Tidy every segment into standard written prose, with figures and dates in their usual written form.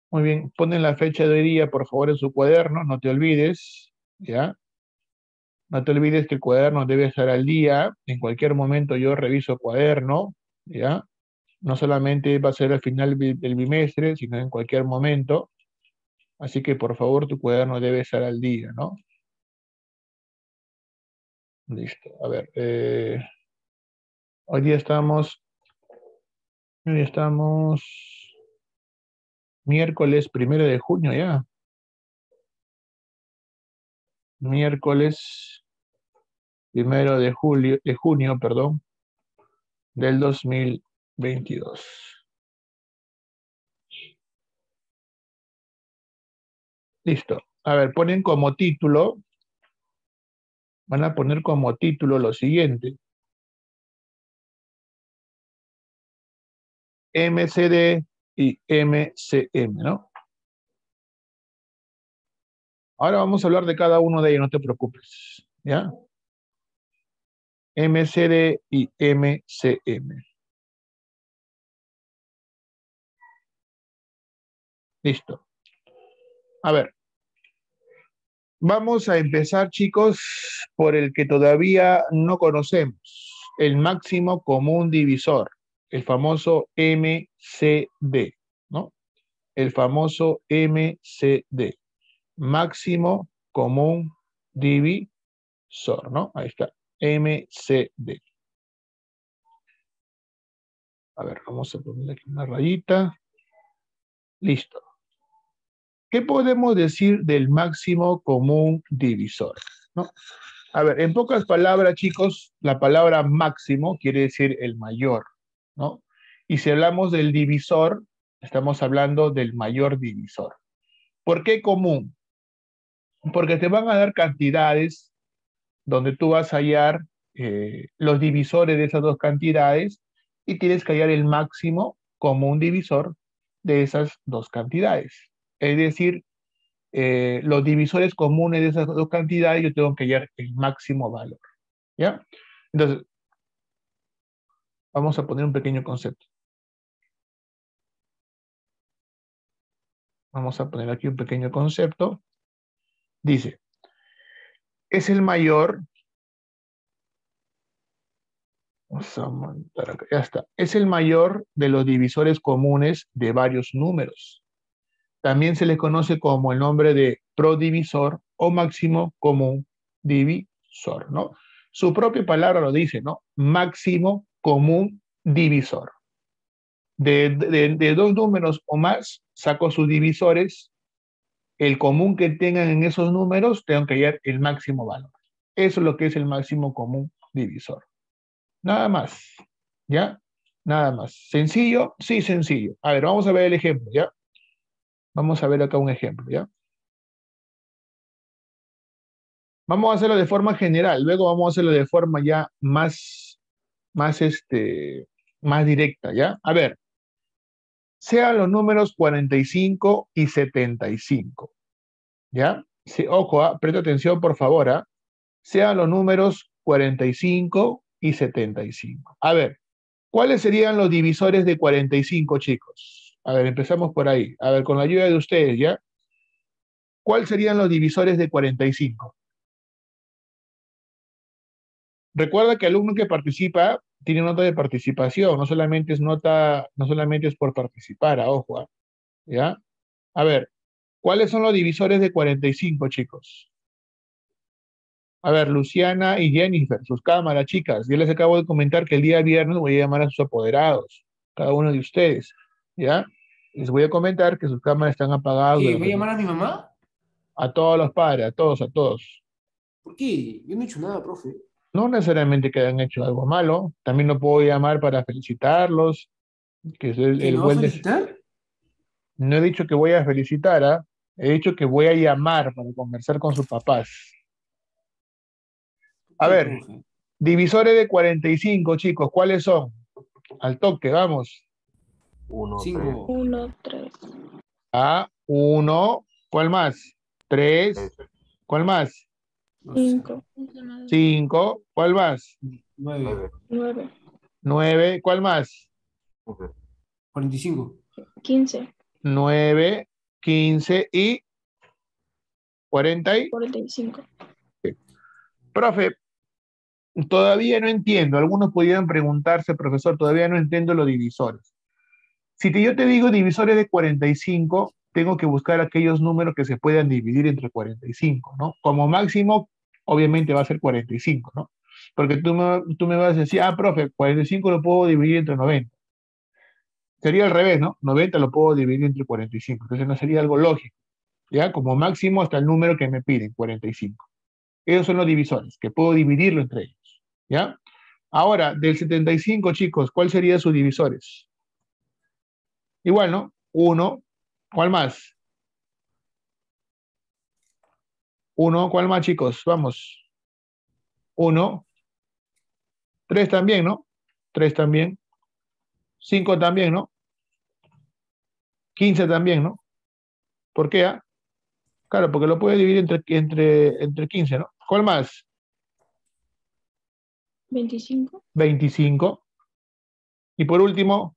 Muy bien, ponen la fecha de día, por favor, en su cuaderno, no te olvides, ¿ya? No te olvides que el cuaderno debe estar al día. En cualquier momento yo reviso cuaderno, ¿ya? No solamente va a ser al final del bimestre, sino en cualquier momento. Así que por favor tu cuaderno debe estar al día, ¿no? Listo. A ver, hoy día estamos miércoles 1 de junio ya. Miércoles 1 de junio, perdón, del 2022. Listo. A ver, van a poner como título lo siguiente. MCD y MCM, ¿no? Ahora vamos a hablar de cada uno de ellos, no te preocupes, ¿ya? MCD y MCM. Listo. A ver, vamos a empezar, chicos, por el que todavía no conocemos, el máximo común divisor, el famoso MCD, ¿no? El famoso MCD, máximo común divisor, ¿no? Ahí está, MCD. A ver, vamos a ponerle aquí una rayita. Listo. ¿Qué podemos decir del máximo común divisor? ¿No? A ver, en pocas palabras, chicos, la palabra máximo quiere decir el mayor, ¿no? Y si hablamos del divisor, estamos hablando del mayor divisor. ¿Por qué común? Porque te van a dar cantidades donde tú vas a hallar los divisores de esas dos cantidades y tienes que hallar el máximo común divisor de esas dos cantidades. Es decir, los divisores comunes de esas dos cantidades, yo tengo que hallar el máximo valor. ¿Ya? Entonces, vamos a poner un pequeño concepto. Vamos a poner aquí un pequeño concepto. Dice, es el mayor, vamos a montar acá, ya está, es el mayor de los divisores comunes de varios números. También se le conoce como el nombre de prodivisor o máximo común divisor, ¿no? Su propia palabra lo dice, ¿no? Máximo común divisor. De dos números o más, saco sus divisores, el común que tengan en esos números, tengo que hallar el máximo valor. Eso es lo que es el máximo común divisor. Nada más, ¿ya? Nada más. ¿Sencillo? Sí, sencillo. A ver, vamos a ver el ejemplo, ¿ya? Vamos a ver acá un ejemplo, ¿ya? Vamos a hacerlo de forma general, luego vamos a hacerlo de forma ya más, más directa, ¿ya? A ver, sean los números 45 y 75, ¿ya? Sí, ojo, presta atención por favor, ¿ah? Sean los números 45 y 75. A ver, ¿cuáles serían los divisores de 45, chicos? A ver, empezamos por ahí. A ver, con la ayuda de ustedes, ¿ya? ¿Cuáles serían los divisores de 45? Recuerda que el alumno que participa tiene nota de participación, no solamente es nota, no solamente es por participar, ojo, ¿ya? A ver, ¿cuáles son los divisores de 45, chicos? A ver, Luciana y Jennifer, sus cámaras, chicas. Yo les acabo de comentar que el día viernes voy a llamar a sus apoderados, cada uno de ustedes, ¿ya? Les voy a comentar que sus cámaras están apagadas ¿Qué? ¿Voy a durante llamar a mi mamá? a todos los padres, a todos, a todos. ¿Por qué? Yo no he hecho nada, profe. No necesariamente que hayan hecho algo malo, también lo puedo llamar para felicitarlos, que es ¿Qué? el ¿Me va a buen felicitar? No he dicho que voy a felicitar, ¿ah? He dicho que voy a llamar para conversar con sus papás. ¿Por A qué, ver, profe? divisores de 45, chicos, ¿cuáles son? Al toque, vamos. Uno, tres, 5. Uno, tres, A, uno, ¿cuál más? Tres, tres, ¿cuál más? No sé. cinco, Cinco, ¿cuál más? 9. nueve, 9, Nueve, ¿cuál más? 15, 45. 15, Nueve, 15 y 40 y... 45. Profe, todavía no entiendo. Algunos pudieran preguntarse, profesor, todavía no entiendo los divisores. Si yo te digo divisores de 45, tengo que buscar aquellos números que se puedan dividir entre 45, ¿no? Como máximo, obviamente va a ser 45, ¿no? Porque tú me vas a decir, profe, 45 lo puedo dividir entre 90. Sería al revés, ¿no? 90 lo puedo dividir entre 45. Entonces no sería algo lógico, ¿ya? Como máximo hasta el número que me piden, 45. Esos son los divisores, que puedo dividirlo entre ellos, ¿ya? Ahora, del 75, chicos, ¿cuál sería sus divisores? Igual, ¿no? 1, ¿cuál más? 1, ¿cuál más, chicos? Vamos. 1, 3 también, ¿no? 3 también. 5 también, ¿no? 15 también, ¿no? ¿Por qué? Claro, porque lo puede dividir entre 15, ¿no? ¿Cuál más? 25. 25. Y por último,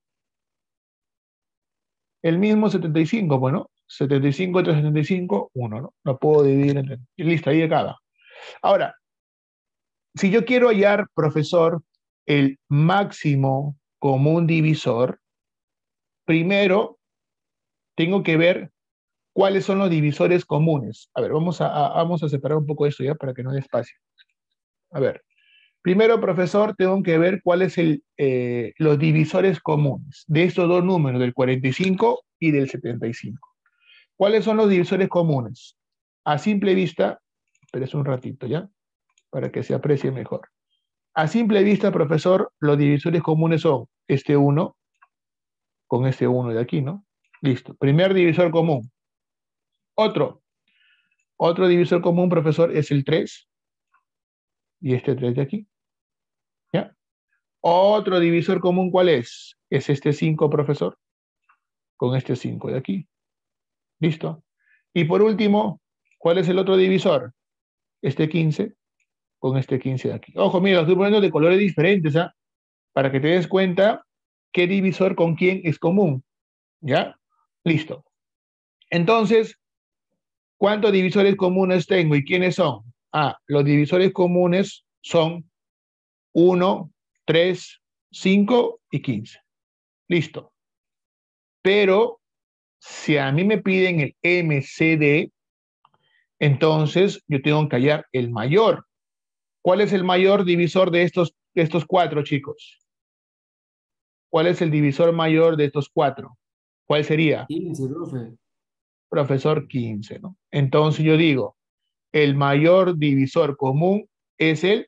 el mismo 75, bueno, 75 entre 75, 1, ¿no? Lo puedo dividir entre... Y listo, ahí acaba. Ahora, si yo quiero hallar, profesor, el máximo común divisor, primero tengo que ver cuáles son los divisores comunes. A ver, vamos a separar un poco esto ya para que no dé espacio. A ver, primero, profesor, tengo que ver cuáles son los divisores comunes de estos dos números, del 45 y del 75. ¿Cuáles son los divisores comunes? A simple vista, espérese un ratito ya, para que se aprecie mejor. A simple vista, profesor, los divisores comunes son este 1 con este 1 de aquí, ¿no? Listo. Primer divisor común. Otro divisor común, profesor, es el 3 y este 3 de aquí. ¿Ya? Otro divisor común, ¿cuál es? Es este 5, profesor, con este 5 de aquí. ¿Listo? Y por último, ¿cuál es el otro divisor? Este 15 con este 15 de aquí. Ojo, mira, lo estoy poniendo de colores diferentes, ¿ah? Para que te des cuenta qué divisor con quién es común. ¿Ya? Listo. Entonces, ¿cuántos divisores comunes tengo y quiénes son? Los divisores comunes son 1, 3, 5 y 15. Listo. Pero si a mí me piden el MCD, entonces yo tengo que hallar el mayor. ¿Cuál es el mayor divisor de estos cuatro, chicos? ¿Cuál es el divisor mayor de estos cuatro? ¿Cuál sería? 15, profe. Profesor, 15, ¿no? Entonces yo digo, el mayor divisor común es el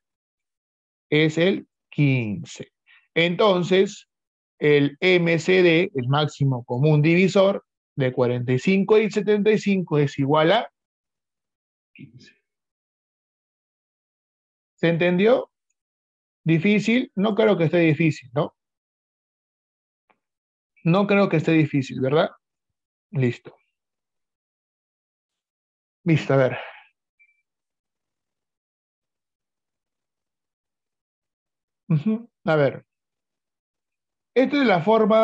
15. Entonces, el MCD, el máximo común divisor de 45 y 75 es igual a 15. ¿Se entendió? ¿Difícil? No creo que esté difícil, ¿no? No creo que esté difícil, ¿verdad? Listo. Listo, a ver. A ver. Esta es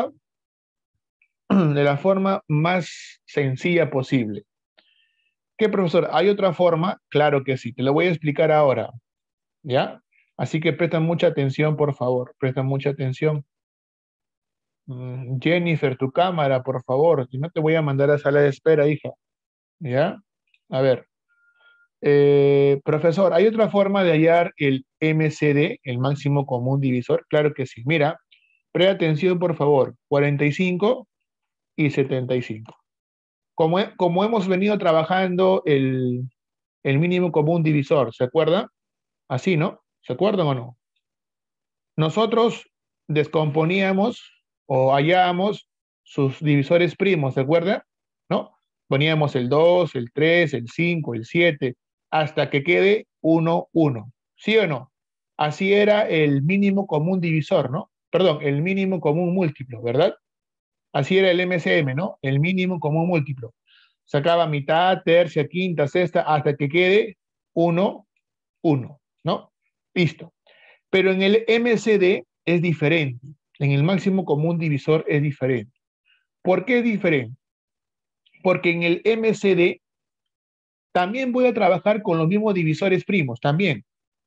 de la forma más sencilla posible. ¿Qué, profesor? ¿Hay otra forma? Claro que sí. Te lo voy a explicar ahora. ¿Ya? Así que presta mucha atención, por favor. Presta mucha atención. Jennifer, tu cámara, por favor. Si no, te voy a mandar a sala de espera, hija. ¿Ya? A ver. Profesor, ¿hay otra forma de hallar el MCD, el máximo común divisor? Claro que sí. Mira, presta atención, por favor. 45 y 75. Como hemos venido trabajando el mínimo común divisor, ¿se acuerda? Así, ¿no? ¿Se acuerdan o no? Nosotros descomponíamos o hallábamos sus divisores primos, ¿se acuerda? ¿No? Poníamos el 2, el 3, el 5, el 7, hasta que quede 1, 1. ¿Sí o no? Así era el mínimo común divisor, ¿no? Perdón, el mínimo común múltiplo, ¿verdad? Así era el MCM, ¿no? El mínimo común múltiplo. Sacaba mitad, tercia, quinta, sexta, hasta que quede 1, 1, ¿no? Listo. Pero en el MCD es diferente. En el máximo común divisor es diferente. ¿Por qué es diferente? Porque en el MCD también voy a trabajar con los mismos divisores primos, también.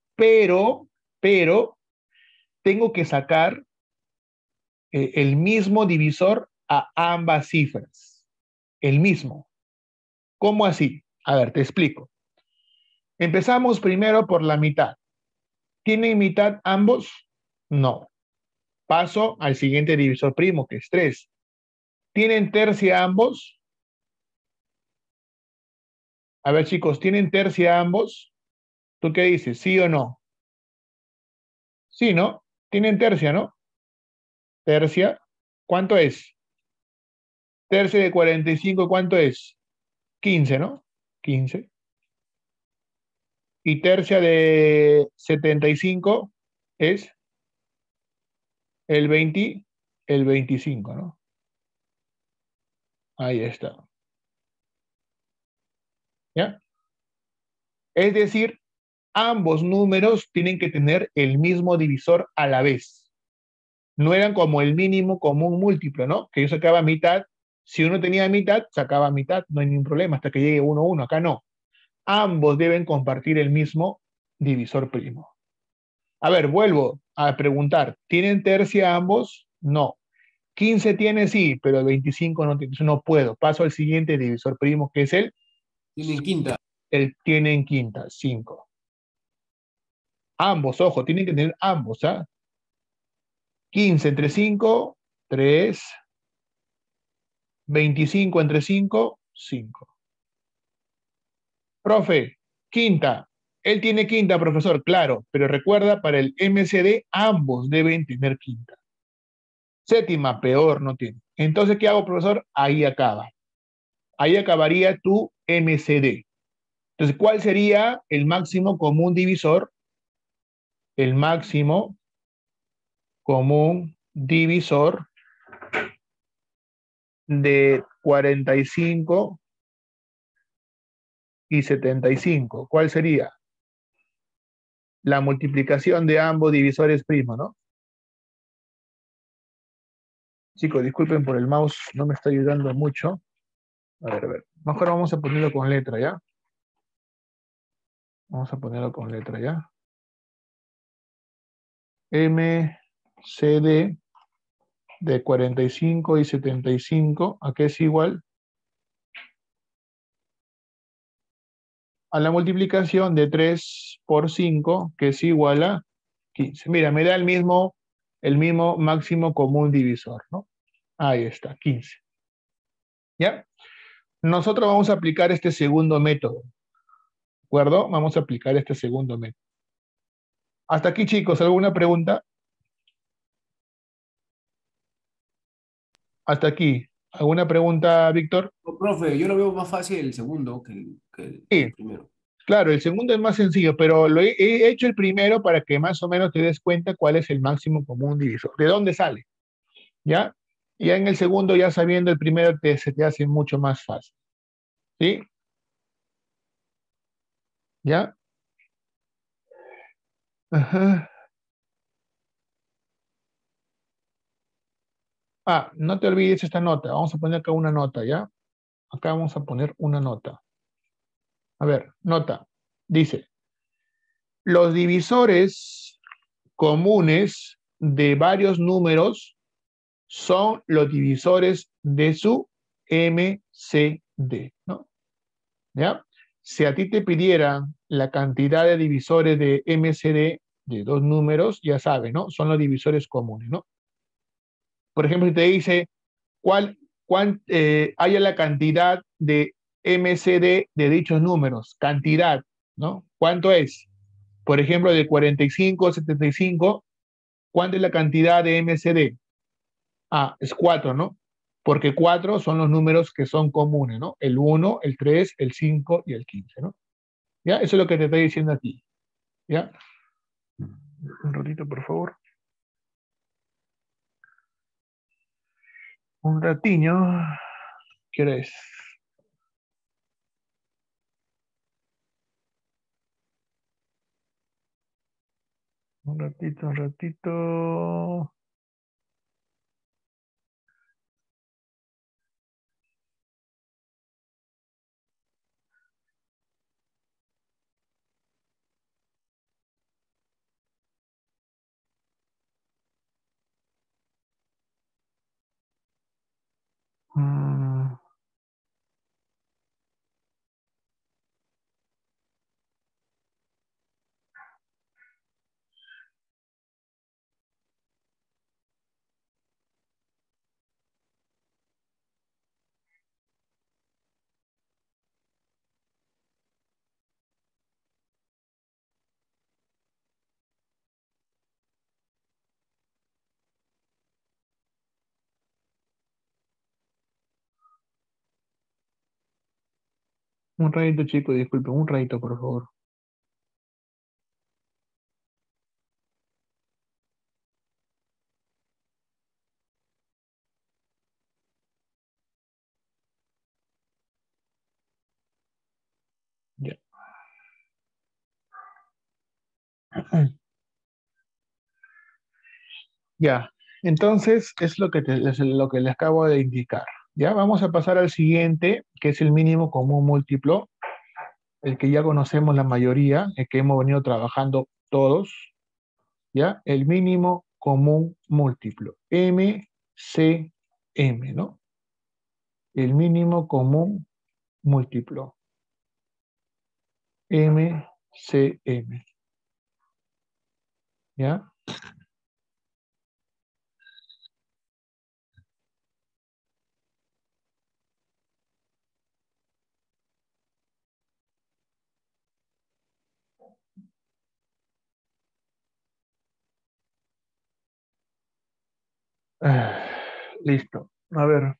Pero tengo que sacar el mismo divisor a ambas cifras. El mismo. ¿Cómo así? A ver, te explico. Empezamos primero por la mitad. ¿Tienen mitad ambos? No. Paso al siguiente divisor primo, que es 3. ¿Tienen tercia ambos? A ver, chicos, ¿tienen tercia ambos? ¿Tú qué dices? ¿Sí o no? Sí, ¿no? Tienen tercia, ¿no? Tercia. ¿Cuánto es? Tercia de 45, ¿cuánto es? 15, ¿no? 15. Y tercia de 75 es el 20, el 25, ¿no? Ahí está. ¿Ya? Es decir, ambos números tienen que tener el mismo divisor a la vez. No eran como el mínimo común múltiplo, ¿no? Que yo sacaba mitad. Si uno tenía mitad, sacaba mitad, no hay ningún problema hasta que llegue 1, 1. Acá no. Ambos deben compartir el mismo divisor primo. A ver, vuelvo a preguntar. ¿Tienen tercia ambos? No. 15 tiene, sí, pero 25 no tiene. No puedo. Paso al siguiente divisor primo, que es Tienen quinta. el tiene en quinta, 5. Ambos, ojo, tienen que tener ambos, ¿ah? 15 entre 5, 3. 25 entre 5, 5. Profe, quinta. Él tiene quinta, profesor, claro, pero recuerda, para el MCD ambos deben tener quinta. Séptima, peor, no tiene. Entonces, ¿qué hago, profesor? Ahí acaba. Ahí acabaría tu MCD. Entonces, ¿cuál sería el máximo común divisor? El máximo común divisor de 45 y 75. ¿Cuál sería? La multiplicación de ambos divisores primos, ¿no? Chicos, disculpen por el mouse, no me está ayudando mucho. A ver. Mejor vamos a ponerlo con letra, ¿ya? Vamos a ponerlo con letra, ¿ya? MCD de 45 y 75, ¿a qué es igual? A la multiplicación de 3 por 5, que es igual a 15. Mira, me da el mismo máximo común divisor, ¿no? Ahí está, 15. ¿Ya? Nosotros vamos a aplicar este segundo método, ¿de acuerdo? Vamos a aplicar este segundo método. Hasta aquí, chicos, ¿alguna pregunta? Hasta aquí. ¿Alguna pregunta, Víctor? No, profe, yo lo veo más fácil el segundo que Sí, el primero. claro, el segundo es más sencillo, pero he hecho el primero para que más o menos te des cuenta cuál es el máximo común divisor, de dónde sale, ¿ya? Y ya en el segundo, ya sabiendo el primero, se te hace mucho más fácil, ¿sí? ¿Ya? Ajá. Ah, no te olvides esta nota. Vamos a poner acá una nota, ¿ya? Acá vamos a poner una nota. A ver, nota. Dice, los divisores comunes de varios números son los divisores de su MCD, ¿no? ¿Ya? Si a ti te pidieran la cantidad de divisores de MCD de dos números, ya sabes, ¿no? Son los divisores comunes, ¿no? Por ejemplo, si te dice haya la cantidad de MCD de dichos números, cantidad, ¿no? ¿Cuánto es? Por ejemplo, de 45 a 75, ¿cuánto es la cantidad de MCD? Ah, es 4, ¿no? Porque 4 son los números que son comunes, ¿no? El 1, el 3, el 5 y el 15, ¿no? ¿Ya? Eso es lo que te estoy diciendo aquí. ¿Ya? Un ratito, por favor. Un ratiño. ¿Qué hora es? Un ratito, un ratito. Mm, un ratito, chico, disculpe, un ratito, por favor. Ya. Ya. Entonces, es lo que, es lo que les acabo de indicar. Ya, vamos a pasar al siguiente, que es el mínimo común múltiplo, el que ya conocemos la mayoría, el que hemos venido trabajando todos. ¿Ya? El mínimo común múltiplo, MCM, ¿no? El mínimo común múltiplo, MCM, ¿ya? Ah, listo. A ver,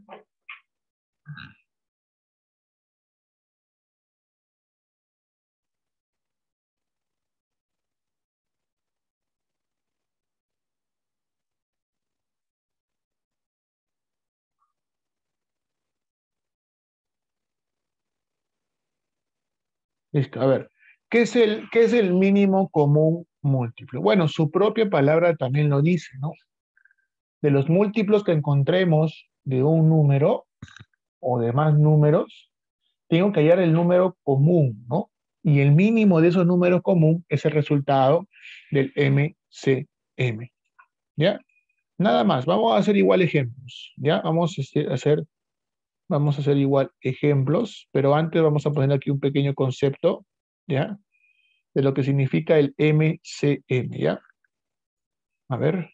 listo. A ver, qué es el mínimo común múltiplo? Bueno, su propia palabra también lo dice, ¿no? De los múltiplos que encontremos de un número o de más números, tengo que hallar el número común, ¿no? Y el mínimo de esos números común es el resultado del MCM, ¿ya? Nada más, vamos a hacer igual ejemplos, ¿ya? Vamos a hacer igual ejemplos, pero antes vamos a poner aquí un pequeño concepto, ¿ya? De lo que significa el MCM, ¿ya? A ver.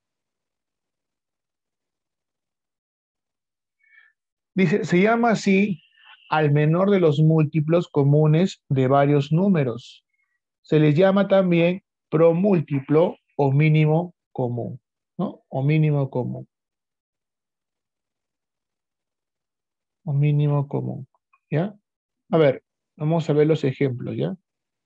Dice, se llama así al menor de los múltiplos comunes de varios números. Se les llama también promúltiplo o mínimo común, ¿no? O mínimo común, o mínimo común, ¿ya? A ver, vamos a ver los ejemplos, ¿ya?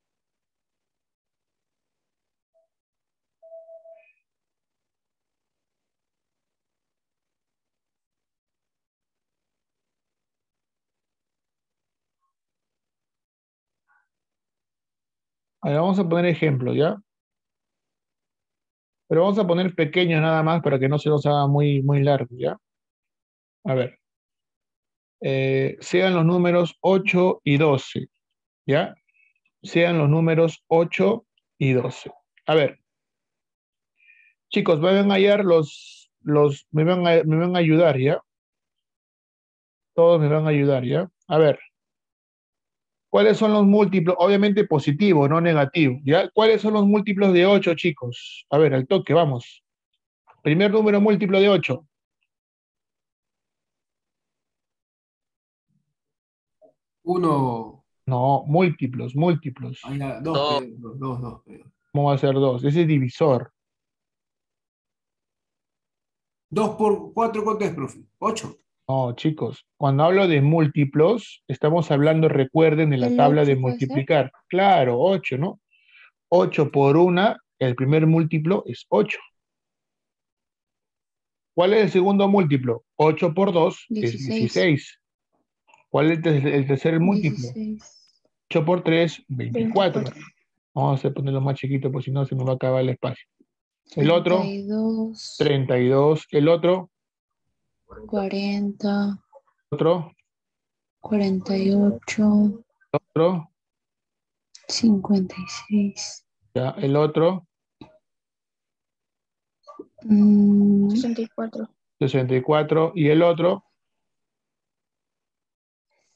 A ver, vamos a poner ejemplos, ¿ya? Pero vamos a poner pequeños nada más para que no se nos haga muy, muy largo, ¿ya? A ver, sean los números 8 y 12, ¿ya? Sean los números 8 y 12. A ver, chicos, me van a hallar me van a ayudar, ¿ya? Todos me van a ayudar, ¿ya? A ver, ¿cuáles son los múltiplos? Obviamente positivos, no negativos, ¿ya? ¿Cuáles son los múltiplos de 8, chicos? A ver, al toque, vamos. Primer número múltiplo de 8. Uno, No, múltiplos, múltiplos. ahí ya, dos, dos. ¿Cómo va a ser 2? Ese es divisor. 2 por 4, ¿cuánto es, profe? 8. No, chicos, cuando hablo de múltiplos, estamos hablando, recuerden, de la ¿El tabla de 8 puede ser? multiplicar. Claro, 8, ¿no? 8 por 1, el primer múltiplo es 8. ¿Cuál es el segundo múltiplo? 8 por 2 es 16. 16. ¿Cuál es el tercer múltiplo? 16. 8 por 3, 24. 24. Vamos a ponerlo más chiquito, porque si no se me va a acabar el espacio. El otro, 32. 32. El otro, 40. otro, 48. otro, 56. ya, el otro, 64. 64. Y el otro,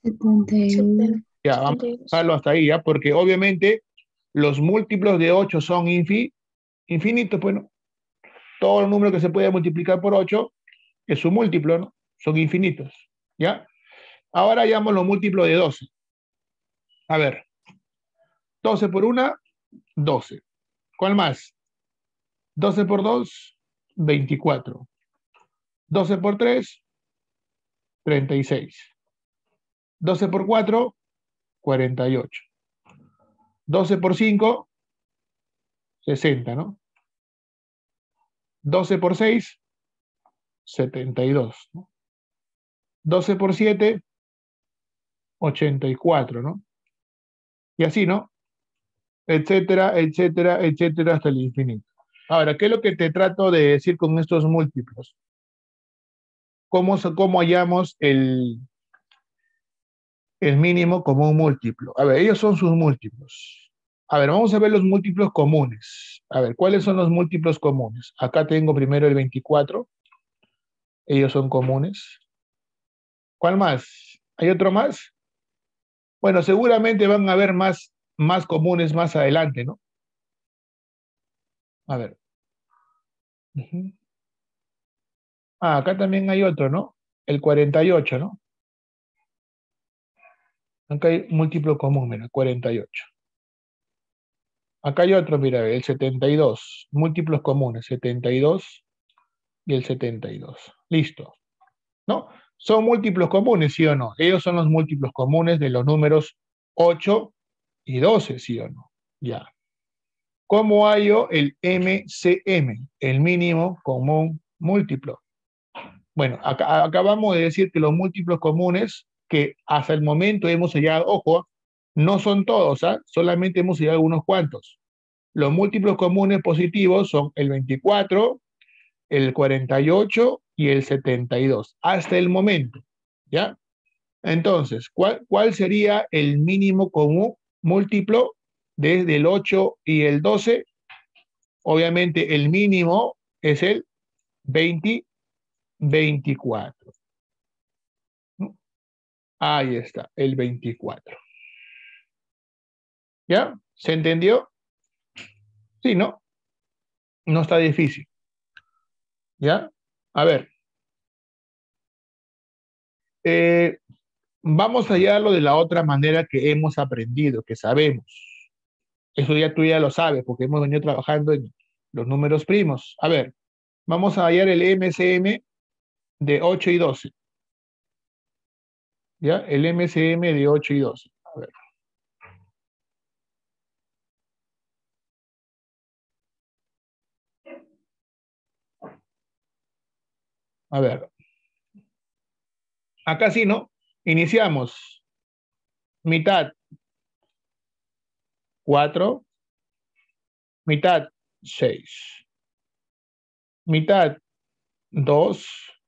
71. Ya, vamos a dejarlo hasta ahí, ¿ya? Porque obviamente los múltiplos de 8 son infinitos, pues, ¿no? Todo el número que se puede multiplicar por 8 es su múltiplo, ¿no? Son infinitos, ¿ya? Ahora hallamos los múltiplos de 12. A ver, 12 por 1, 12. ¿Cuál más? 12 por 2, 24. 12 por 3, 36. 12 por 4, 48. 12 por 5, 60, ¿no? 12 por 6, 72, ¿no? 12 por 7, 84, ¿no? Y así, ¿no? Etcétera, etcétera, etcétera, hasta el infinito. Ahora, ¿qué es lo que te trato de decir con estos múltiplos? ¿Cómo hallamos el mínimo como un múltiplo? A ver, ellos son sus múltiplos. A ver, vamos a ver los múltiplos comunes. A ver, ¿cuáles son los múltiplos comunes? Acá tengo primero el 24. Ellos son comunes. ¿Cuál más? ¿Hay otro más? Bueno, seguramente van a haber más comunes más adelante, ¿no? A ver. Ah, acá también hay otro, ¿no? El 48, ¿no? Acá hay múltiplo común, mira, 48. Acá hay otro, mira, el 72. Múltiplos comunes, 72 y el 72. Listo. ¿No? ¿Son múltiplos comunes, sí o no? Ellos son los múltiplos comunes de los números 8 y 12, ¿sí o no? Ya. ¿Cómo hallo el MCM, el mínimo común múltiplo? Bueno, acabamos de decir que los múltiplos comunes que hasta el momento hemos hallado, ojo, no son todos, ¿ah? Solamente hemos hallado unos cuantos. Los múltiplos comunes positivos son el 24, el 48 y el 72, hasta el momento, ¿ya? Entonces, ¿cuál sería el mínimo común múltiplo desde el 8 y el 12? Obviamente el mínimo es el 24. ¿No? Ahí está, el 24. ¿Ya? ¿Se entendió? Sí, ¿no? No está difícil. ¿Ya? A ver. Vamos a hallarlo de la otra manera que hemos aprendido, que sabemos. Eso ya tú ya lo sabes, porque hemos venido trabajando en los números primos. A ver, vamos a hallar el MCM de 8 y 12. ¿Ya? El MCM de 8 y 12. A ver. A ver. Acá sí, ¿no? Iniciamos. Mitad 4. Mitad 6. Mitad 2.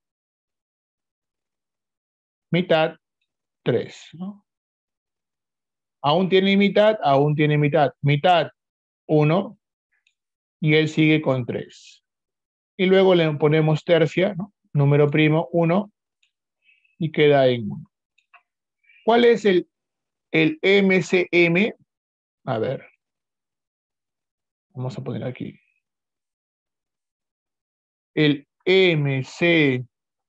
Mitad 3, ¿no? Aún tiene mitad, aún tiene mitad. Mitad 1 y él sigue con 3. Y luego le ponemos tercia, ¿no? Número primo 1 y queda en 1. ¿Cuál es el MCM? A ver, vamos a poner aquí. El MCM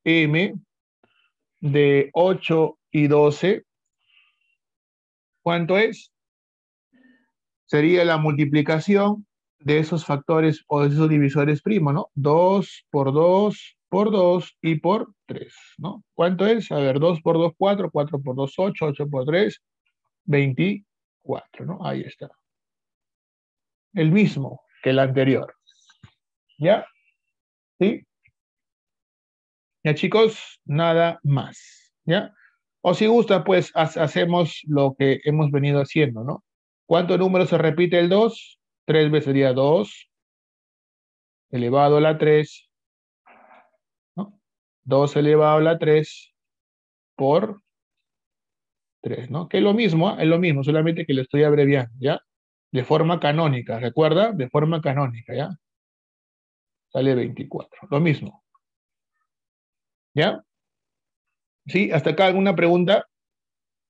de 8 y 12, ¿cuánto es? Sería la multiplicación de esos factores o de esos divisores primos, ¿no? 2 por 2 por 2 y por 3, ¿no? ¿Cuánto es? A ver, 2 por 2, 4, 4 por 2, 8, 8 por 3, 24, ¿no? Ahí está. El mismo que el anterior. ¿Ya? ¿Sí? Ya, chicos, nada más. ¿Ya? O si gusta, pues hacemos lo que hemos venido haciendo, ¿no? ¿Cuántos números se repite el 2? 3 veces sería 2 elevado a la 3, ¿no? 2 elevado a la 3 por 3, ¿no? Que es lo mismo, ¿eh? Es lo mismo, solamente que lo estoy abreviando, ¿ya? De forma canónica, ¿recuerda? De forma canónica, ¿ya? Sale 24, lo mismo. ¿Ya? ¿Sí? ¿Hasta acá alguna pregunta?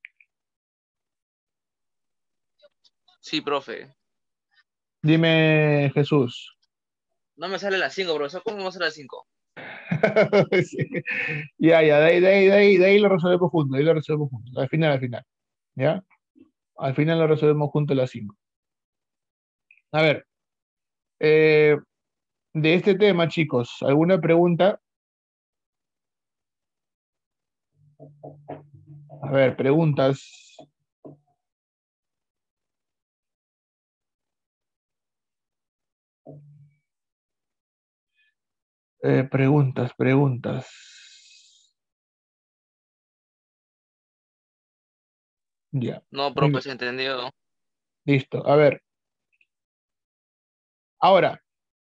Sí, profe. Dime, Jesús. No me sale la 5, profesor. ¿Cómo va a ser la 5? Sí. Ya, de ahí lo resolvemos juntos, de ahí lo resolvemos juntos. Al final. ¿Ya? Al final lo resolvemos juntos las 5. A ver, eh, de este tema, chicos, ¿alguna pregunta? A ver, preguntas. Preguntas. Ya, No, muy profe, bien, se entendió. listo. A ver, ahora,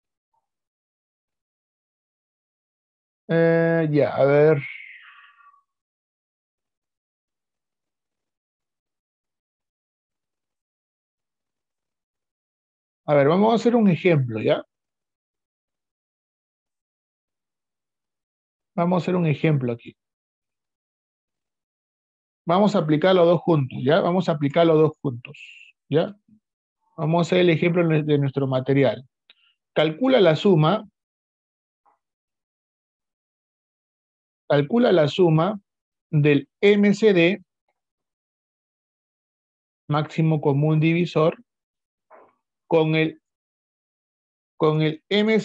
ya, a ver. A ver, vamos a hacer un ejemplo, ¿ya? Vamos a hacer un ejemplo aquí. Vamos a aplicar los dos juntos, ¿ya? Vamos a aplicar los dos juntos, ¿ya? Vamos a hacer el ejemplo de nuestro material. Calcula la suma del MCD, máximo común divisor, con el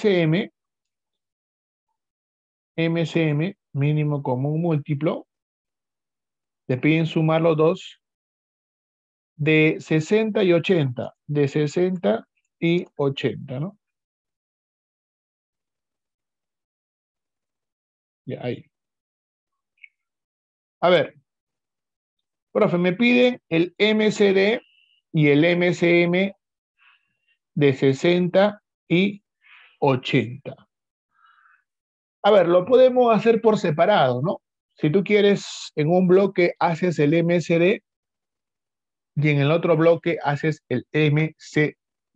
MCM, mínimo común múltiplo, te piden sumar los dos, de 60 y 80, de 60 y 80, ¿no? Ya, ahí. A ver, profe, me piden el MCD y el MCM de 60 y 80. A ver, lo podemos hacer por separado, ¿no? Si tú quieres, en un bloque haces el MCD y en el otro bloque haces el MCM,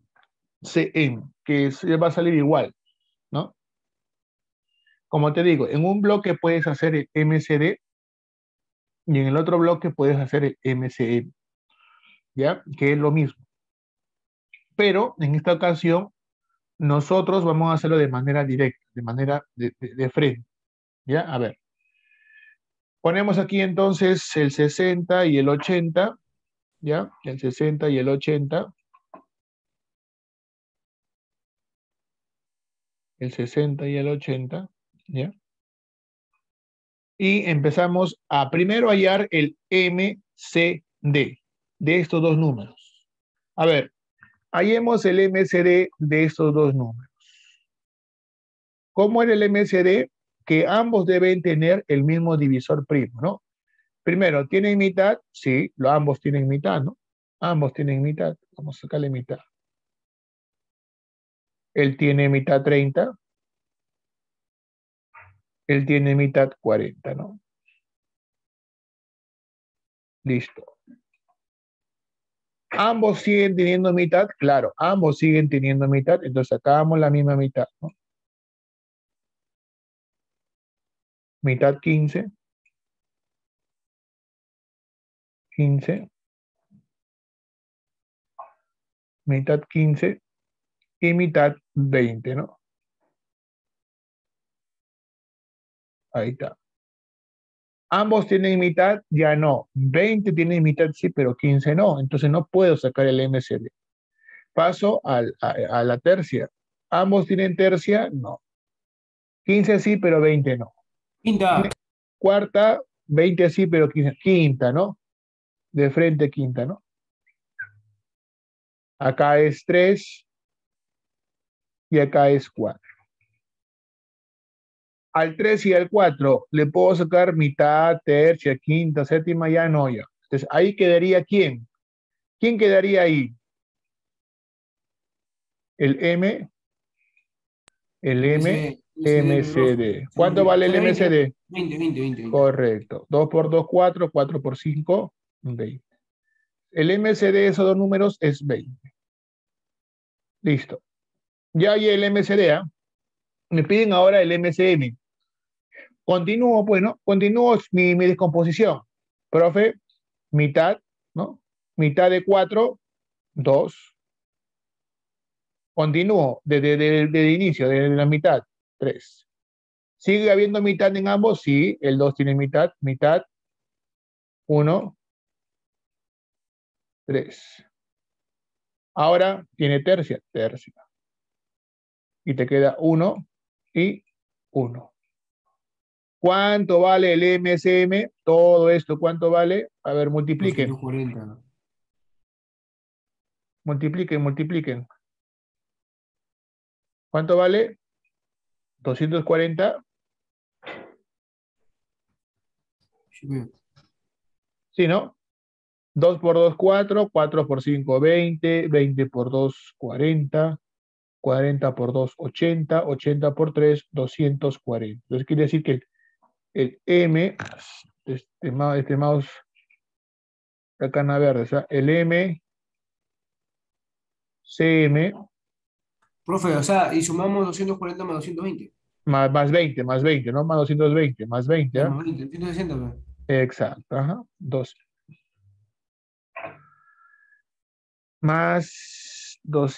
que va a salir igual, ¿no? Como te digo, en un bloque puedes hacer el MCD y en el otro bloque puedes hacer el MCM, ¿ya? Que es lo mismo. Pero en esta ocasión, nosotros vamos a hacerlo de manera directa, de manera de frente, ¿ya? A ver, ponemos aquí entonces el 60 y el 80, ¿ya? El 60 y el 80, el 60 y el 80, ¿ya? Y empezamos a primero hallar el MCD de estos dos números. A ver, hallemos el MCD de estos dos números. ¿Cómo era el MCD? Que ambos deben tener el mismo divisor primo, ¿no? Primero, ¿tienen mitad? Sí, ambos tienen mitad, ¿no? Ambos tienen mitad. Vamos a sacarle mitad. Él tiene mitad 30, él tiene mitad 40, ¿no? Listo. Ambos siguen teniendo mitad, claro, ambos siguen teniendo mitad, entonces sacamos la misma mitad, ¿no? Mitad 15, 15, mitad 15 y mitad 20, ¿no? Ahí está. Ambos tienen mitad, ya no. 20 tienen mitad, sí, pero 15 no. Entonces no puedo sacar el MCD. Paso a la tercia. ¿Ambos tienen tercia? No. 15 sí, pero 20 no. Quinta. Cuarta, 20 sí, pero 15. Quinta, ¿no? De frente quinta, ¿no? Acá es 3 y acá es 4. Al 3 y al 4 le puedo sacar mitad, tercia, quinta, séptima, ya no, ya. Entonces ahí quedaría ¿quién? ¿Quién quedaría ahí? El M, el MCD. ¿Cuánto vale el MCD? 20. Correcto. 2 por 2, 4, 4 por 5, 20. El MCD de esos dos números es 20. Listo. Ya hay el MCD, ¿ah? Me piden ahora el MCM. Continúo, pues, ¿no? Continúo mi descomposición. Profe, mitad, ¿no? Mitad de 4 2. Continúo desde inicio, desde la mitad, 3. ¿Sigue habiendo mitad en ambos? Sí, el 2 tiene mitad, 1, 3. Ahora tiene tercia. Y te queda 1 y 1. ¿Cuánto vale el MSM? Todo esto, ¿cuánto vale? A ver, multipliquen. 240. Multipliquen. ¿Cuánto vale? 240. Sí, ¿no? 2 por 2, 4. 4 por 5, 20. 20 por 2, 40. 40 por 2, 80. 80 por 3, 240. Entonces quiere decir que el M, este mouse, la cana verde, o sea, el MCM Profe, o sea, y sumamos 240 más 220. más 20, ¿no? Más 220, más 20, Ya, ¿ah? más 20, 160, pues. Exacto, ajá, 2. Más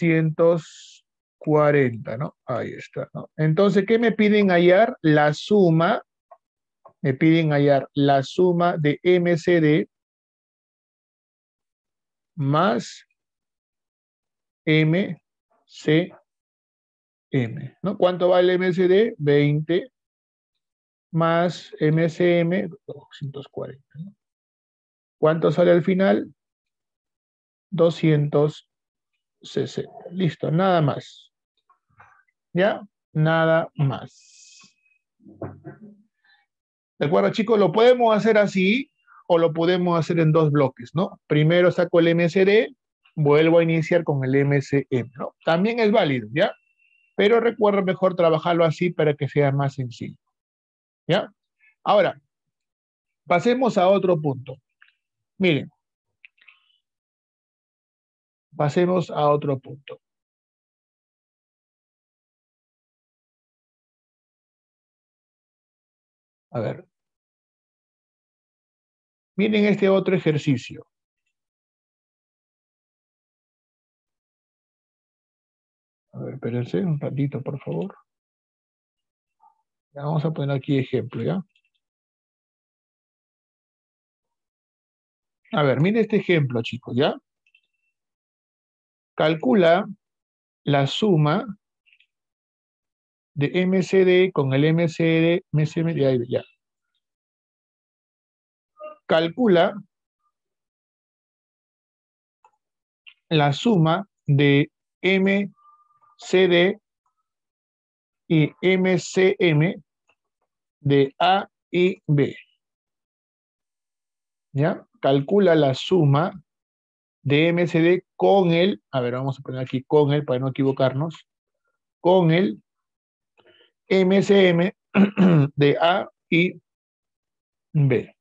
240, ¿no? Ahí está, ¿no? Entonces, ¿qué me piden hallar? Me piden hallar la suma de MCD más MCM, ¿no? ¿Cuánto vale MCD? 20 más MCM, 240, ¿no? ¿Cuánto sale al final? 260. Listo, nada más. ¿Ya? Nada más. ¿De acuerdo, chicos? Lo podemos hacer así o lo podemos hacer en 2 bloques, ¿no? Primero saco el MCD, vuelvo a iniciar con el MCM, ¿no? También es válido, ¿ya? Pero recuerda mejor trabajarlo así para que sea más sencillo, ¿ya? Ahora, pasemos a otro punto. Miren, pasemos a otro punto. A ver. Miren este otro ejercicio. A ver, espérense un ratito, por favor. Ya, vamos a poner aquí ejemplo, ¿ya? A ver, miren este ejemplo, chicos, ¿ya? Calcula la suma de MCD con el MCM de ahí, ya. Calcula la suma de MCD y MCM de A y B. ¿Ya? Calcula la suma de MCD con el, a ver, vamos a poner aquí con el, para no equivocarnos, con el MCM de A y B.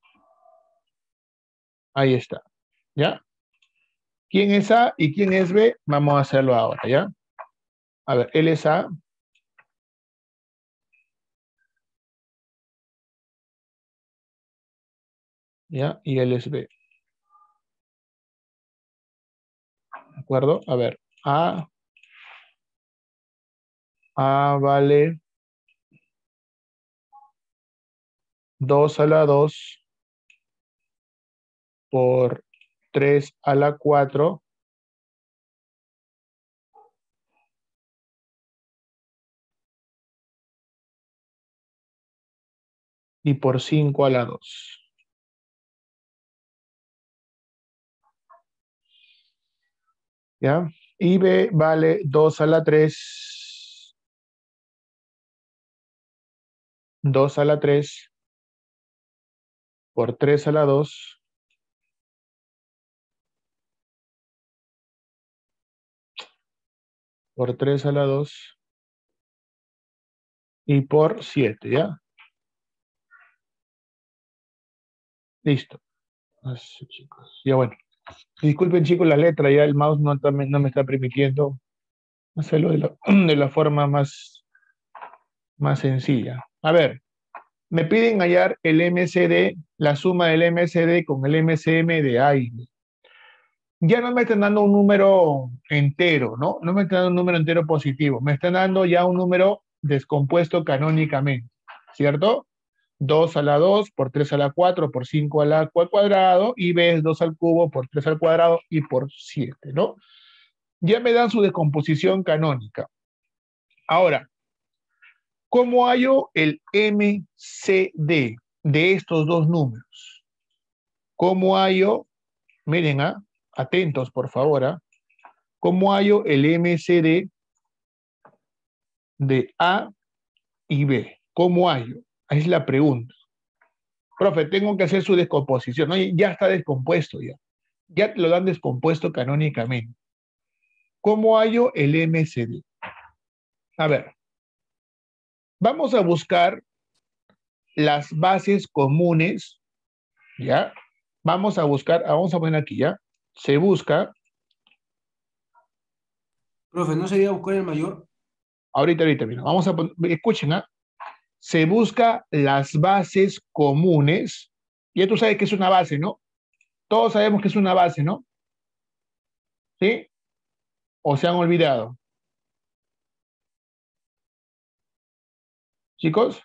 Ahí está. ¿Ya? ¿Quién es A y quién es B? Vamos a hacerlo ahora, ¿ya? A ver, él es A. ¿Ya? Y él es B. ¿De acuerdo? A ver, A vale 2 a la 2 por 3 a la 4 y por 5 a la 2. ¿Ya? Y B vale 2 a la 3, 2 a la 3 por 3 a la 2 por 3 a la 2 y por 7, ¿ya? Listo. Así, chicos. Ya bueno. Disculpen, chicos, la letra, ya el mouse no me está permitiendo hacerlo de la forma más sencilla. A ver, me piden hallar el MCD, la suma del MCD con el MCM de A y B. ya no me están dando un número entero, ¿no? No me están dando un número entero positivo, me están dando ya un número descompuesto canónicamente, ¿cierto? 2 a la 2 por 3 a la 4 por 5 a la cuadrado y b es 2 al cubo por 3 al cuadrado y por 7, ¿no? Ya me dan su descomposición canónica. Ahora, ¿cómo hallo el MCD de estos dos números? ¿Cómo hallo? Miren, atentos por favor, ¿cómo hallo el MCD de A y B? ¿Cómo hallo? Es la pregunta. Profe, tengo que hacer su descomposición. ¿No? Ya está descompuesto ya. Ya te lo dan descompuesto canónicamente. ¿Cómo hallo el MCD? A ver, vamos a buscar las bases comunes, ¿ya? Vamos a buscar, vamos a poner aquí, ¿ya? Se busca, Profe, ¿no sería buscar el mayor? ahorita, mira, vamos a poner, escuchen, se busca las bases comunes. Ya tú sabes que es una base, ¿no? Todos sabemos que es una base, ¿no? ¿Sí? ¿O se han olvidado? Chicos,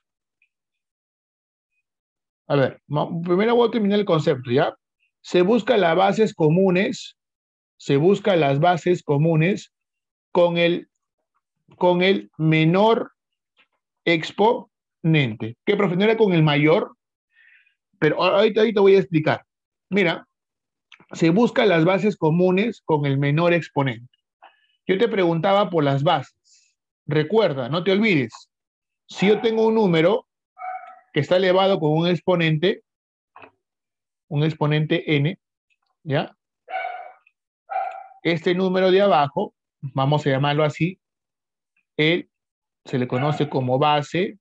a ver, primero voy a terminar el concepto, ¿ya? Se busca las bases comunes, se busca las bases comunes con el menor exponente. ¿Qué, profe? No era con el mayor, pero ahorita voy a explicar. Mira, se busca las bases comunes con el menor exponente. Yo te preguntaba por las bases. Recuerda, no te olvides. Si yo tengo un número que está elevado con un exponente n, ¿ya? Este número de abajo, vamos a llamarlo así, él se le conoce como base,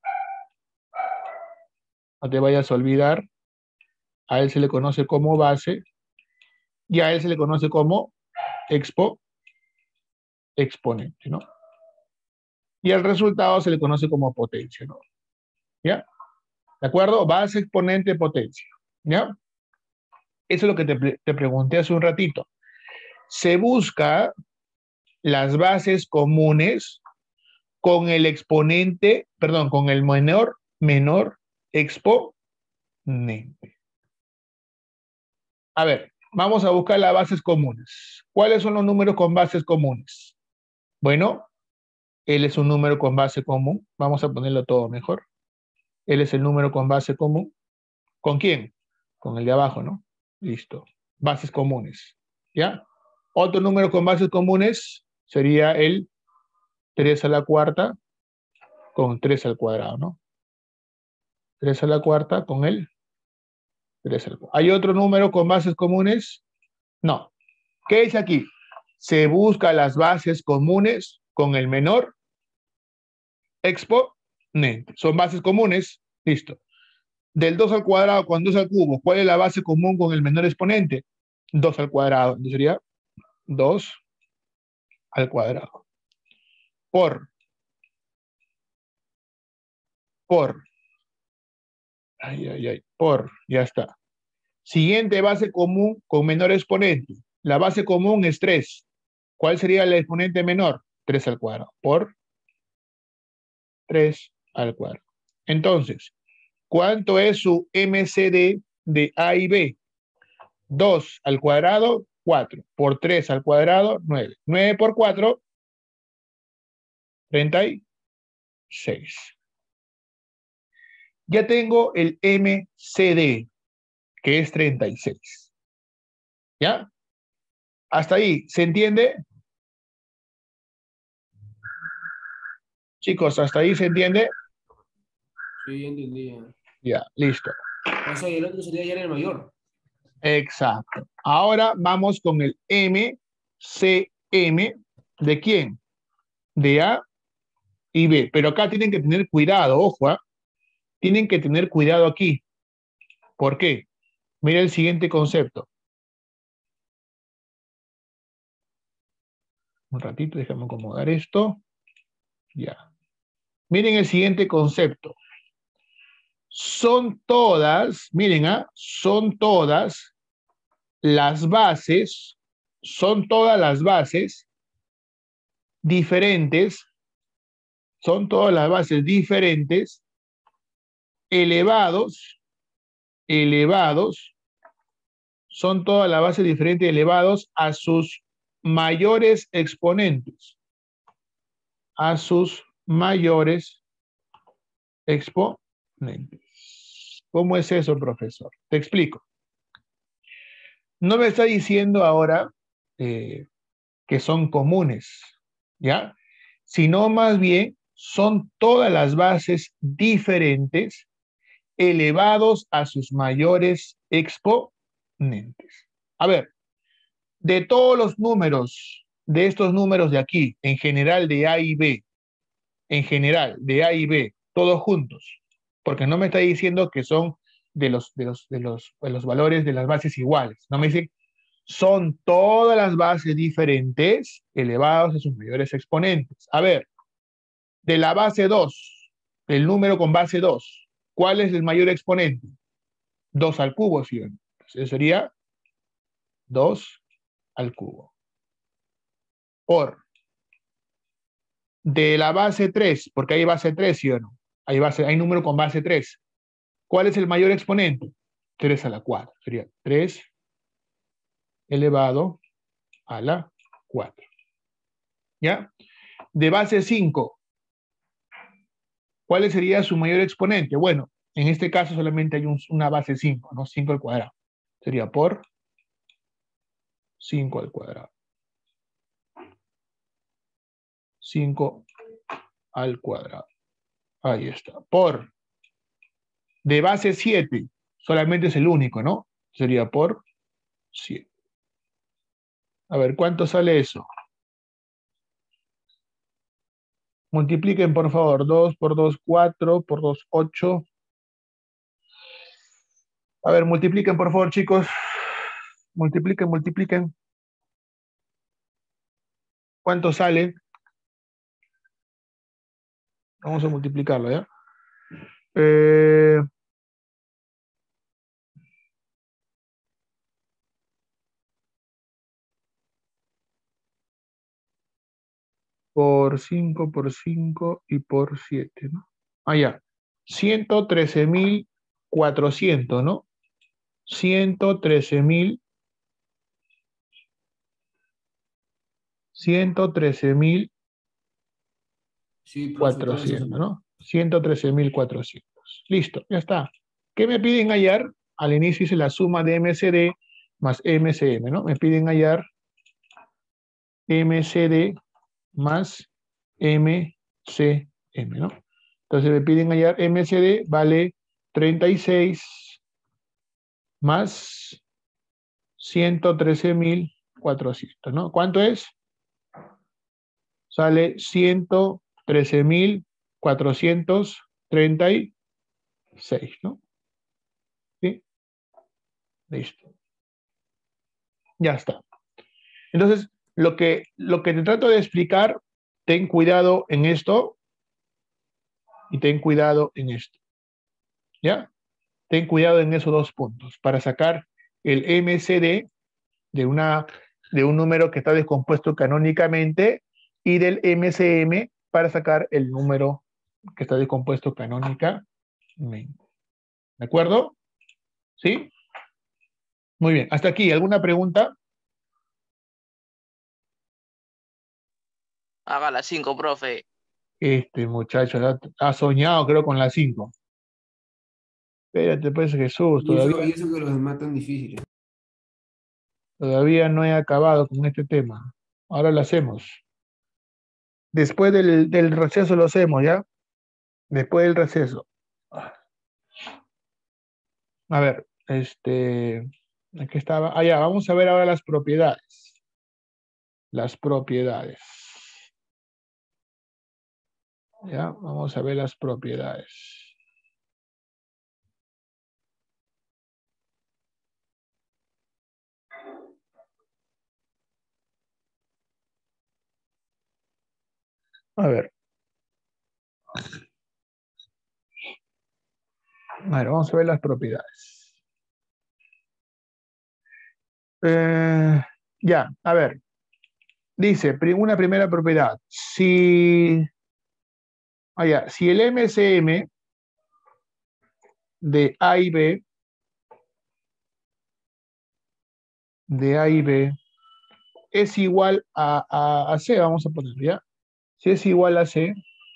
no te vayas a olvidar, a él se le conoce como base, y a él se le conoce como exponente, ¿no? Y el resultado se le conoce como potencia, ¿no? ¿Ya? ¿De acuerdo? Base, exponente, potencia, ¿ya? Eso es lo que te pregunté hace un ratito. Se busca las bases comunes con el exponente, perdón, con el menor exponente. A ver, vamos a buscar las bases comunes. ¿Cuáles son los números con bases comunes? Bueno, él es un número con base común. Vamos a ponerlo todo mejor. Él es el número con base común. ¿Con quién? Con el de abajo, ¿no? Listo. Bases comunes. ¿Ya? Otro número con bases comunes sería el 3 a la cuarta con 3 al cuadrado, ¿no? 3 a la cuarta con el 3 al cuadrado. ¿Hay otro número con bases comunes? No. ¿Qué dice aquí? Se busca las bases comunes con el menor exponente. Son bases comunes. Listo. Del 2 al cuadrado con 2 al cubo, ¿cuál es la base común con el menor exponente? 2 al cuadrado. Entonces sería 2 al cuadrado. Por. Por. Ya está. Siguiente base común con menor exponente. La base común es 3. ¿Cuál sería el exponente menor? 3 al cuadrado. Por 3 al cuadrado. Entonces, ¿cuánto es su MCD de A y B? 2 al cuadrado, 4. Por 3 al cuadrado, 9. 9 por 4, 36. Ya tengo el MCD, que es 36. ¿Ya? Hasta ahí, ¿se entiende? Chicos, ¿hasta ahí se entiende? Sí, ya entendí. Ya, listo. O sea, y el otro sería ya el mayor. Exacto. Ahora vamos con el MCM. ¿De quién? De A y B. Pero acá tienen que tener cuidado, ojo, tienen que tener cuidado aquí. ¿Por qué? Mira el siguiente concepto. Un ratito, déjame acomodar esto. Ya. Miren el siguiente concepto. Son todas, miren, son todas las bases son todas las bases diferentes, elevados, son todas las bases diferentes elevados a sus mayores exponentes. A sus mayores exponentes. ¿Cómo es eso, profesor? Te explico. No me está diciendo ahora que son comunes, ¿ya? Sino más bien son todas las bases diferentes elevados a sus mayores exponentes. A ver, de todos los números, de estos números de aquí, en general de A y B, todos juntos, porque no me está diciendo que son de los valores de las bases iguales, no me dice son todas las bases diferentes elevados a sus mayores exponentes. A ver, de la base 2, el número con base 2, ¿cuál es el mayor exponente? 2 al cubo, ¿sí? Entonces sería 2 al cubo. Por de la base 3, porque hay base 3, ¿sí o no? Hay número con base 3. ¿Cuál es el mayor exponente? 3 a la 4. Sería 3 elevado a la 4. ¿Ya? De base 5, ¿cuál sería su mayor exponente? Bueno, en este caso solamente hay una base 5, ¿no? 5 al cuadrado. Sería por 5 al cuadrado. 5 al cuadrado. Ahí está. Por de base 7, solamente es el único, ¿no? Sería por 7. A ver, ¿cuánto sale eso? Multipliquen, por favor. 2 por 2, 4, por 2, 8. A ver, multipliquen, por favor, chicos. Multipliquen. ¿Cuánto sale? Vamos a multiplicarlo, ¿ya? Por 5 por 5 y por 7, ¿no? Ah, ya. 113.400, ¿no? 113.400, Sí, profe, todo eso. ¿no? 113.400. Listo, ya está. ¿Qué me piden hallar? Al inicio hice la suma de MCD más MCM, ¿no? Me piden hallar MCD más MCM, ¿no? Entonces me piden hallar MCD, vale 36 más 113.400, ¿no? ¿Cuánto es? Sale 113.436, ¿no? ¿Sí? Listo. Ya está. Entonces, lo que te trato de explicar, ten cuidado en esto y ten cuidado en esto. ¿Ya? Ten cuidado en esos dos puntos para sacar el MCD de un número que está descompuesto canónicamente y del MCM para sacar el número que está descompuesto canónicamente. ¿De acuerdo? ¿Sí? Muy bien. Hasta aquí. ¿Alguna pregunta? Haga la 5, profe. Este muchacho ha soñado, creo, con las 5. Espérate, pues, Jesús, Y eso que los demás tan difíciles. todavía no he acabado con este tema. Ahora lo hacemos. Después del receso lo hacemos, ¿ya? Después del receso. A ver, aquí estaba. Ah, ya, vamos a ver ahora las propiedades. Las propiedades. Ya, vamos a ver las propiedades. A ver, vamos a ver las propiedades. Ya, a ver. Dice, una primera propiedad. Si, si el MCM de A y B, es igual a C, vamos a poner, ¿ya? Si es igual a C,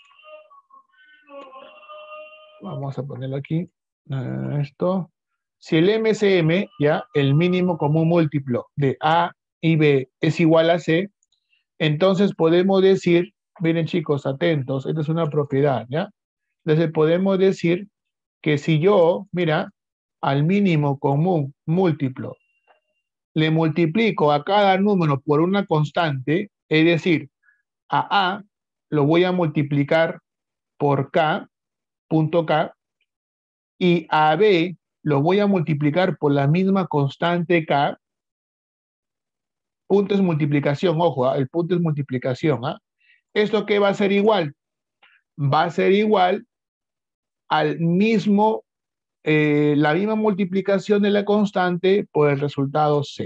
vamos a ponerlo aquí, esto. Si el MCM, ya, el mínimo común múltiplo de A y B es igual a C, entonces podemos decir, miren chicos, atentos, esta es una propiedad, ¿ya? Entonces podemos decir que si yo, mira, al mínimo común múltiplo le multiplico a cada número por una constante, es decir, a lo voy a multiplicar por K, punto K, y a B lo voy a multiplicar por la misma constante K, punto es multiplicación, ojo, el punto es multiplicación. ¿Esto qué va a ser igual? Va a ser igual al mismo, la misma multiplicación de la constante por el resultado C.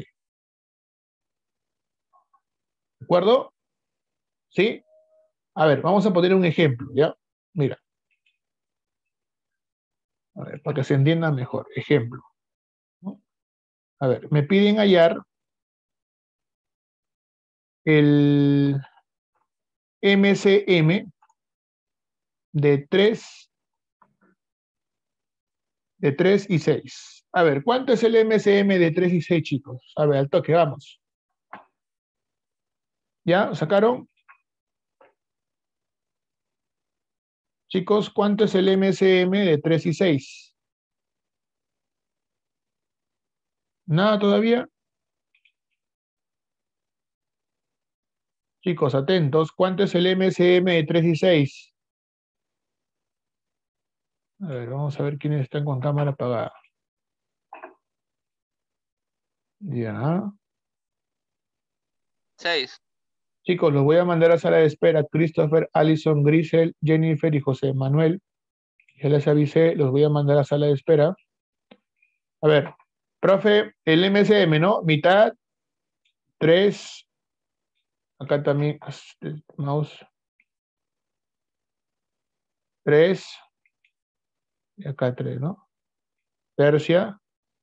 ¿De acuerdo? ¿Sí? A ver, vamos a poner un ejemplo, ¿ya? Mira. A ver, para que se entienda mejor. Ejemplo, ¿no? A ver, me piden hallar el MCM de 3 y 6. A ver, ¿cuánto es el MCM de 3 y 6, chicos? A ver, al toque, vamos. ¿Ya? ¿Sacaron? Chicos, ¿cuánto es el MCM de 3 y 6? ¿Nada todavía? Chicos, atentos. ¿Cuánto es el MCM de 3 y 6? A ver, vamos a ver quiénes están con cámara apagada. Ya. 6. Chicos, los voy a mandar a sala de espera. Christopher, Allison, Grisel, Jennifer y José Manuel. Ya les avisé, los voy a mandar a sala de espera. A ver, profe, el MCM, ¿no? Mitad, 3. Acá también, mouse. 3. Y acá 3, ¿no? Tercia,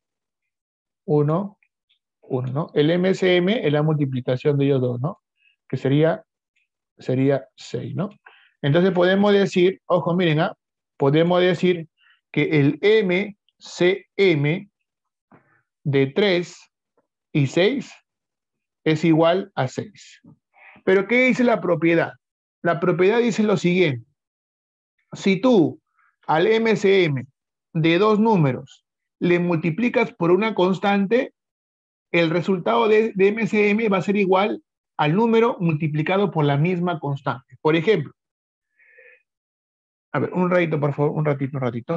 1, 1, ¿no? El MCM es la multiplicación de ellos dos, ¿no? Que sería 6, ¿no? Entonces podemos decir, ojo, miren, podemos decir que el MCM de 3 y 6 es igual a 6. Pero ¿qué dice la propiedad? La propiedad dice lo siguiente. Si tú al MCM de dos números le multiplicas por una constante, el resultado de MCM va a ser igual al número multiplicado por la misma constante. Por ejemplo, a ver, un ratito, por favor, un ratito.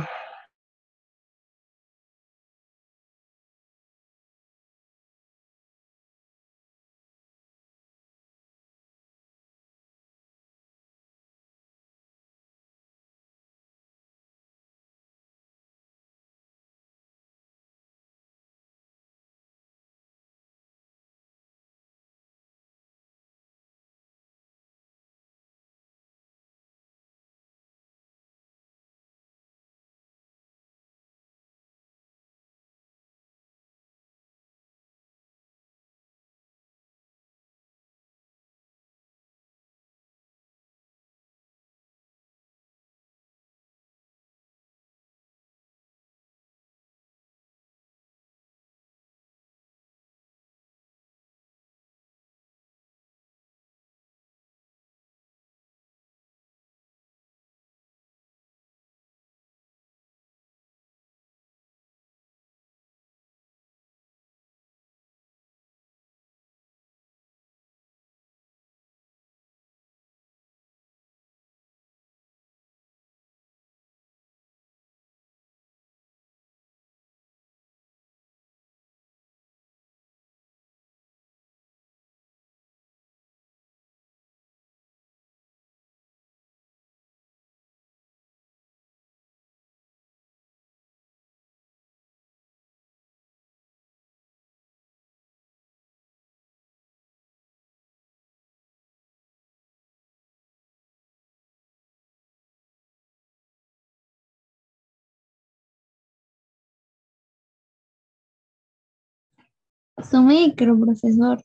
Su micro, profesor.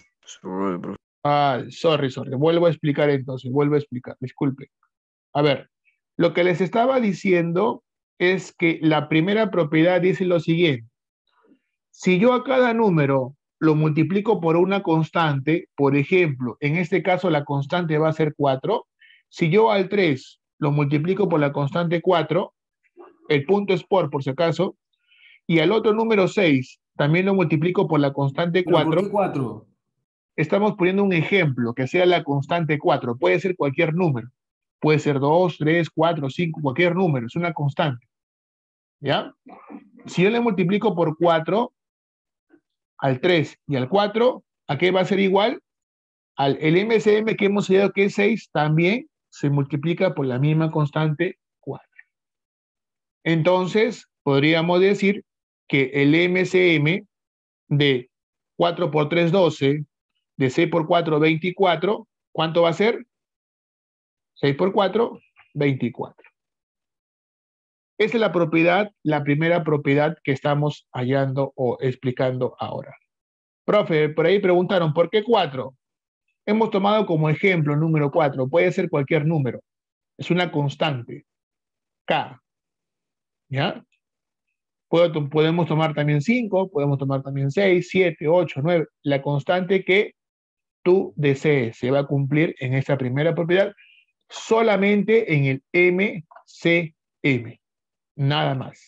Ah, sorry. Vuelvo a explicar entonces, disculpe. A ver, lo que les estaba diciendo es que la primera propiedad dice lo siguiente. Si yo a cada número lo multiplico por una constante, por ejemplo, en este caso la constante va a ser 4, si yo al 3 lo multiplico por la constante 4, el punto es por si acaso, y al otro número 6 también lo multiplico por la constante ¿Pero por 4, qué 4? estamos poniendo un ejemplo que sea la constante 4, puede ser cualquier número, puede ser 2, 3, 4, 5, cualquier número, es una constante, ¿ya? Si yo le multiplico por 4, al 3 y al 4, ¿a qué va a ser igual? El MCM que hemos estudiado que es 6 también se multiplica por la misma constante 4. Entonces, podríamos decir que el MCM de 4 por 3, 12, de 6 por 4, 24, ¿cuánto va a ser? 6 por 4, 24. Esa es la propiedad, la primera propiedad que estamos hallando o explicando ahora. Profe, por ahí preguntaron, ¿por qué 4? Hemos tomado como ejemplo el número 4, puede ser cualquier número, es una constante, K, ¿ya? Podemos tomar también 5, podemos tomar también 6, 7, 8, 9, la constante que tú desees se va a cumplir en esta primera propiedad solamente en el MCM, nada más.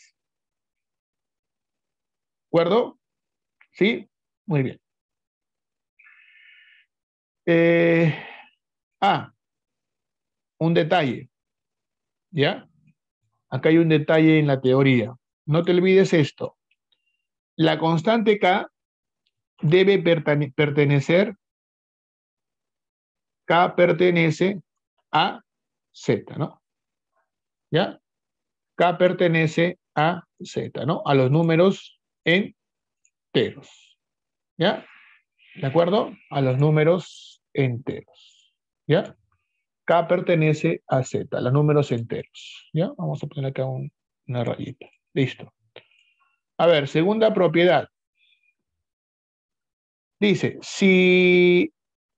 ¿De acuerdo? ¿Sí? Muy bien. Un detalle, ¿ya? Acá hay un detalle en la teoría. No te olvides esto. La constante K debe pertenecer, K pertenece a Z, ¿no? ¿Ya? K pertenece a Z, ¿no? A los números enteros, ¿ya? ¿De acuerdo? A los números enteros, ¿ya? K pertenece a Z, a los números enteros, ¿ya? Vamos a poner acá una rayita. Listo. A ver, segunda propiedad. Dice, si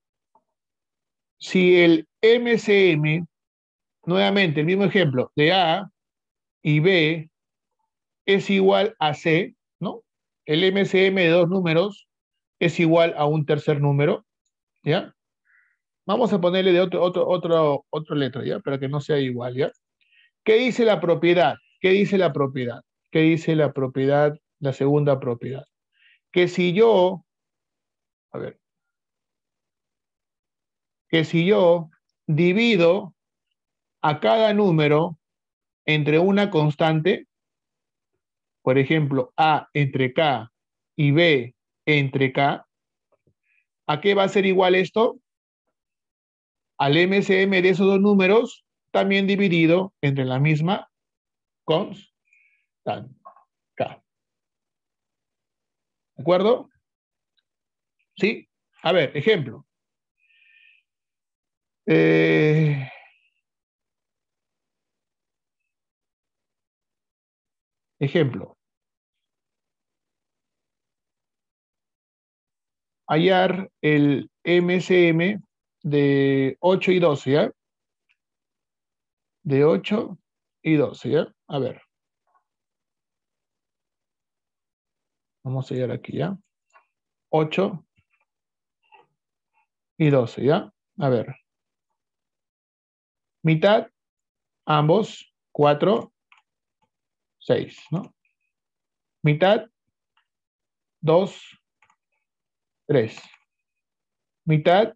el MCM, nuevamente el mismo ejemplo, de A y B es igual a C, ¿no? El MCM de dos números es igual a un tercer número, ¿ya? Vamos a ponerle de otra letra, ¿ya? Para que no sea igual, ¿ya? ¿Qué dice la propiedad? ¿Qué dice la propiedad? ¿Qué dice la propiedad, la segunda propiedad? Que si yo, a ver, que si yo divido a cada número entre una constante, por ejemplo, A entre K y B entre K, ¿a qué va a ser igual esto? Al MCM de esos dos números, también dividido entre la misma constante, K. ¿De acuerdo? ¿Sí? A ver, ejemplo. Ejemplo. Hallar el MCM de 8 y 12, ¿ya? De 8 y 12, ¿ya? A ver. Vamos a hallar aquí, ¿ya? 8 y 12, ¿ya? A ver. Mitad, ambos, 4, 6, ¿no? Mitad, 2, 3. Mitad,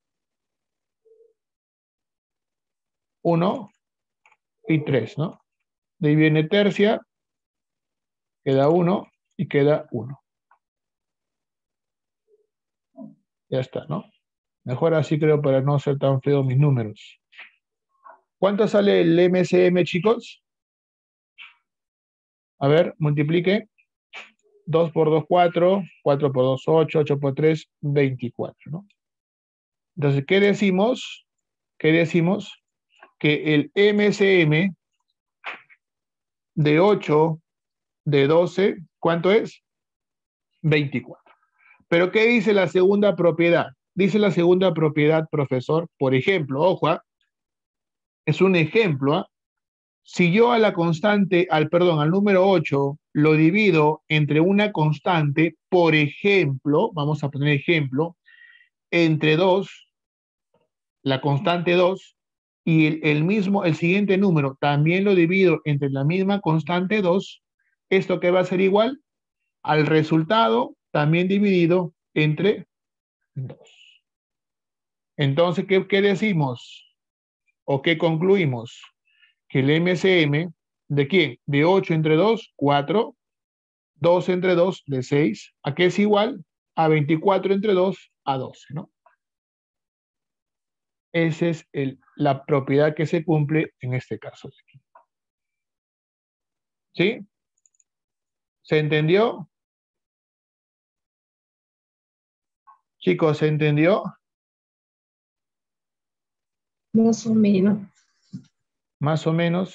1 y 3, ¿no? De ahí viene tercia, queda 1 y queda 1. Ya está, ¿no? Mejor así creo para no ser tan feo mis números. ¿Cuánto sale el MCM, chicos? A ver, multiplique. 2 por 2, 4. 4 por 2, 8. 8 por 3, 24, ¿no? Entonces, ¿qué decimos? ¿Qué decimos? Que el MCM de 8, de 12, ¿cuánto es? 24. Pero ¿qué dice la segunda propiedad? Dice la segunda propiedad, profesor, por ejemplo, ojo, es un ejemplo, si yo a la constante, al número 8 lo divido entre una constante, por ejemplo, vamos a poner ejemplo, entre 2, la constante 2, y el siguiente número también lo divido entre la misma constante 2, ¿esto qué va a ser igual? Al resultado también dividido entre 2. Entonces, ¿qué decimos? ¿O qué concluimos? Que el MCM, ¿de quién? De 8 entre 2, 4. 2 entre 2, de 6. ¿A qué es igual? A 24 entre 2, a 12, ¿no? Esa es la propiedad que se cumple en este caso. ¿Sí? ¿Se entendió? Chicos, ¿se entendió? Más o menos. Más o menos.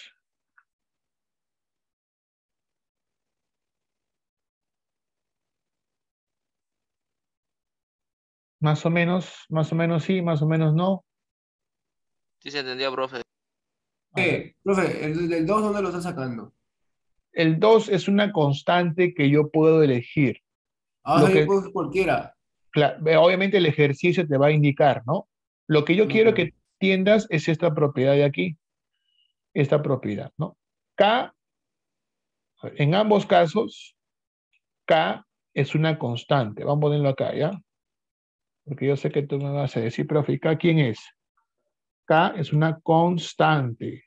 Más o menos sí, más o menos no. Sí se entendió, profe. Profe, el del 2, ¿dónde lo está sacando? El 2 es una constante que yo puedo elegir. Ah, o Lo sea, yo que, puedo usar cualquiera. obviamente el ejercicio te va a indicar, ¿no? Lo que yo quiero que entiendas es esta propiedad de aquí. Esta propiedad, ¿no? K, en ambos casos, K es una constante. Vamos a ponerlo acá, ¿ya? Porque yo sé que tú me vas a decir, profe, ¿K quién es? K es una constante.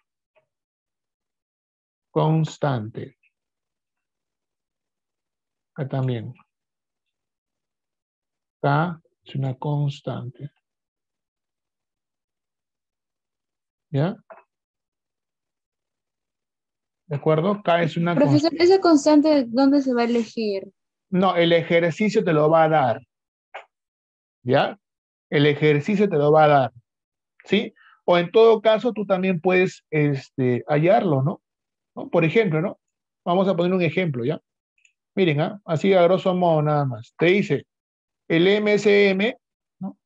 Constante. Acá también. K es una constante. ¿Ya? ¿De acuerdo? K es una Profesor, constante. ¿esa constante dónde se va a elegir? No, el ejercicio te lo va a dar. ¿Ya? El ejercicio te lo va a dar. ¿Sí? O en todo caso, tú también puedes hallarlo, ¿no? ¿No? Por ejemplo, ¿no? Vamos a poner un ejemplo, ¿ya? Miren, así a grosso modo nada más. Te dice el MSM, ¿no?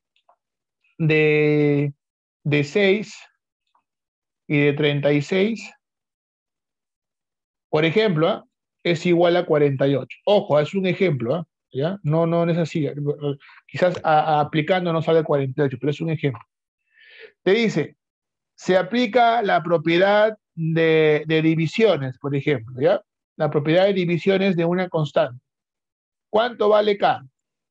de 6 y de 36, por ejemplo, es igual a 48. Ojo, es un ejemplo, ¿ya? No es así. Quizás aplicando no sale 48, pero es un ejemplo. Te dice, se aplica la propiedad de divisiones, por ejemplo, ¿ya? La propiedad de divisiones de una constante. ¿Cuánto vale K?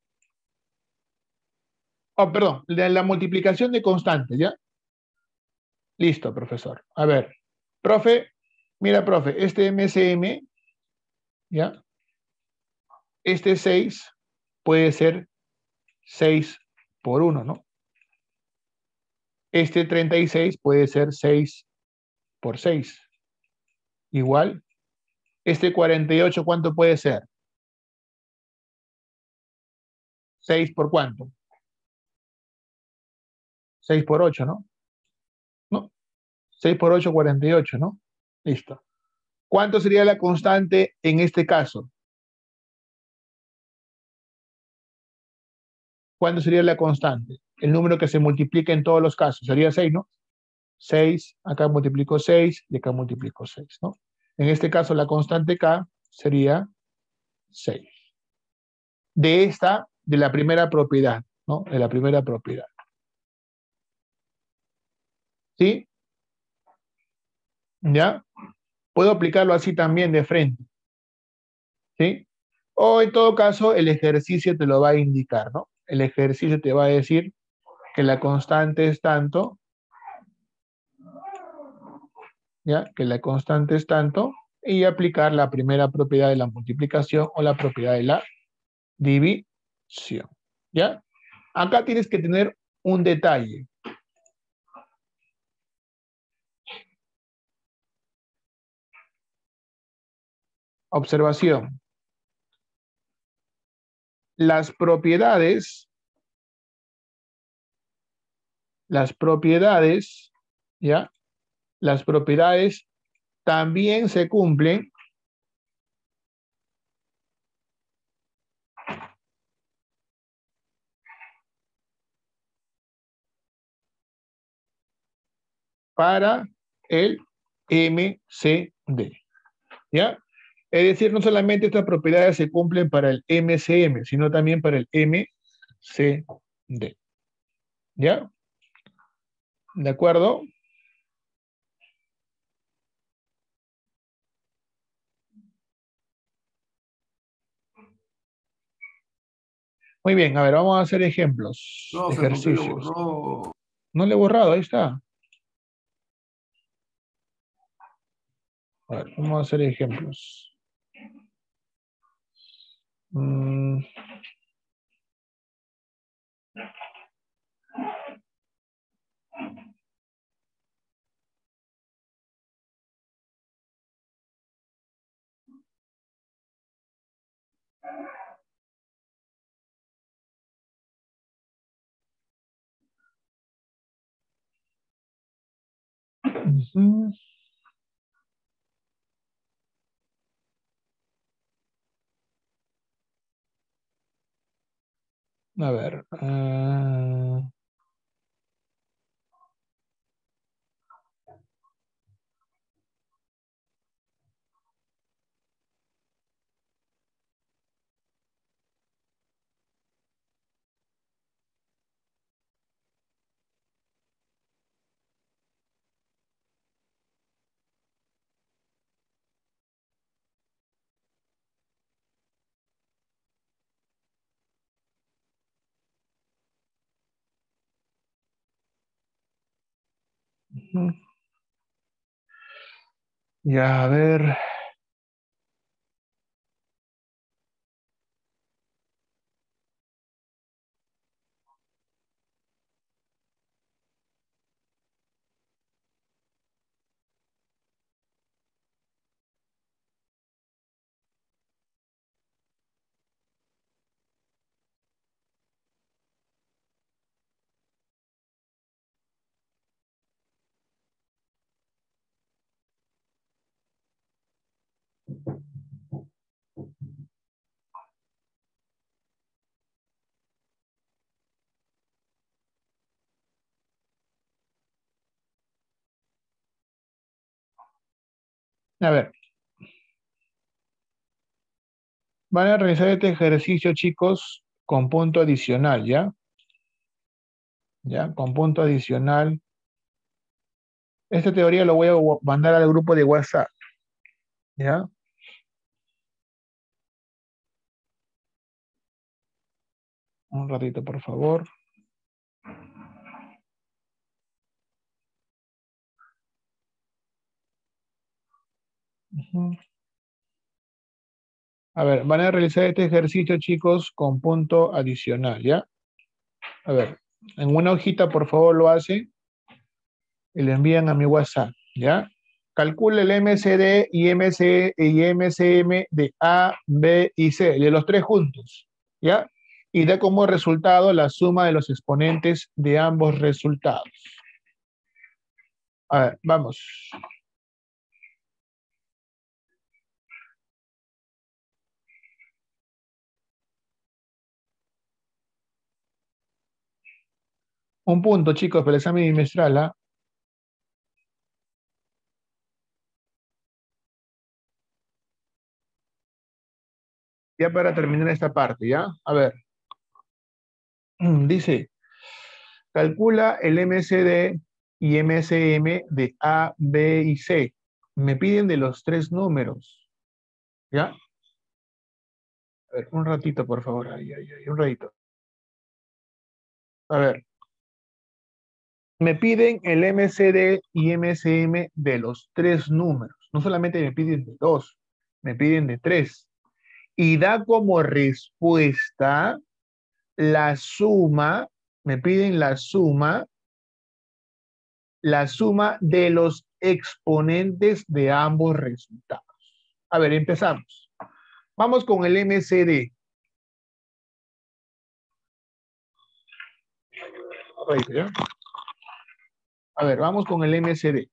Oh, perdón, la multiplicación de constantes, ¿ya? Listo, profesor. A ver, profe, mira, profe, este MCM, ¿ya? Este 6 puede ser 6 por 1, ¿no? Este 36 puede ser 6 por 6. Igual, este 48, ¿cuánto puede ser? 6 por cuánto? 6 por 8, ¿no? ¿No? 6 por 8, 48, ¿no? Listo. ¿Cuánto sería la constante en este caso? ¿Cuánto sería la constante? El número que se multiplica en todos los casos. Sería 6, ¿no? 6, acá multiplico 6 y acá multiplico 6, ¿no? En este caso la constante K sería 6. De la primera propiedad, ¿no? De la primera propiedad. ¿Sí? ¿Ya? Puedo aplicarlo así también de frente. ¿Sí? O en todo caso, el ejercicio te lo va a indicar, ¿no? El ejercicio te va a decir que la constante es tanto, ¿ya? Que la constante es tanto, y aplicar la primera propiedad de la multiplicación o la propiedad de la división, ¿ya? Acá tienes que tener un detalle. Observación. Las propiedades, ¿ya? Las propiedades también se cumplen para el MCD. ¿Ya? Es decir, no solamente estas propiedades se cumplen para el MCM, sino también para el MCD. ¿Ya? ¿De acuerdo? Muy bien, a ver, vamos a hacer ejemplos, Profe, ¿por qué lo ejercicios. borró? No le he borrado, ahí está. A ver, vamos a hacer ejemplos. Mm. Ujú. A ver. Ujú. Ya, a ver. A ver. Van a realizar este ejercicio, chicos, con punto adicional, ¿ya? ¿Ya? Con punto adicional. Esta teoría lo voy a mandar al grupo de WhatsApp, ¿ya? Un ratito, por favor. Ujú. A ver, van a realizar este ejercicio, chicos, con punto adicional, ¿ya? A ver, en una hojita, por favor, lo hacen y le envían a mi WhatsApp, ¿ya? Calcula el MCD y MCM de A, B y C, de los tres juntos, ¿ya? Y da como resultado la suma de los exponentes de ambos resultados. A ver, vamos. Un punto, chicos, para el examen bimestral, ¿ah? Ya para terminar esta parte, ¿ya? A ver. Dice, calcula el MCD y MCM de A, B y C. Me piden de los tres números, ¿ya? A ver, un ratito, por favor. Un ratito. A ver. Me piden el MCD y MCM de los tres números. No solamente me piden de dos, me piden de tres. Y da como respuesta la suma, me piden la suma de los exponentes de ambos resultados. A ver, empezamos. Vamos con el MCD. A ver, vamos con el MCD.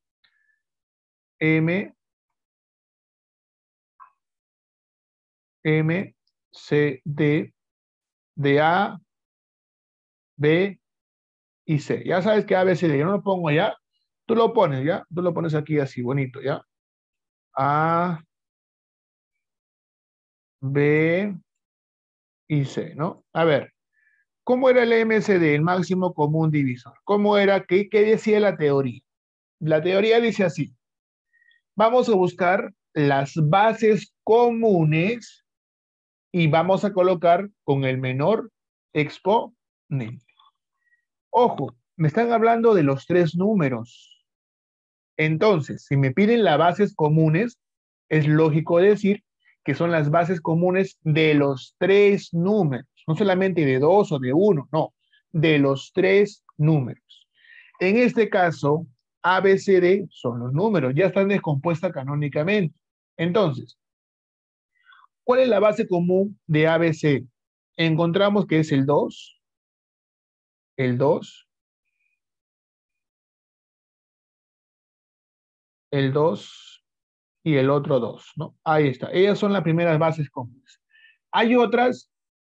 MCD de A, B y C. Ya sabes que A, B, C, D. Yo no lo pongo ya, Tú lo pones, ¿ya? Tú lo pones aquí así, bonito, ¿ya? A, B y C, ¿no? A ver, ¿cómo era el MCD, el máximo común divisor? ¿Cómo era? ¿Qué decía la teoría? La teoría dice así. Vamos a buscar las bases comunes y vamos a colocar con el menor exponente. Ojo, me están hablando de los tres números. Entonces, si me piden las bases comunes, es lógico decir que son las bases comunes de los tres números, no solamente de dos o de uno, no, de los tres números. En este caso, A, B, C, D son los números, ya están descompuestas canónicamente. Entonces, ¿cuál es la base común de A, B, C? Encontramos que es el 2, el 2, el 2 y el otro 2, ¿no? Ahí está. Ellas son las primeras bases comunes. Hay otras,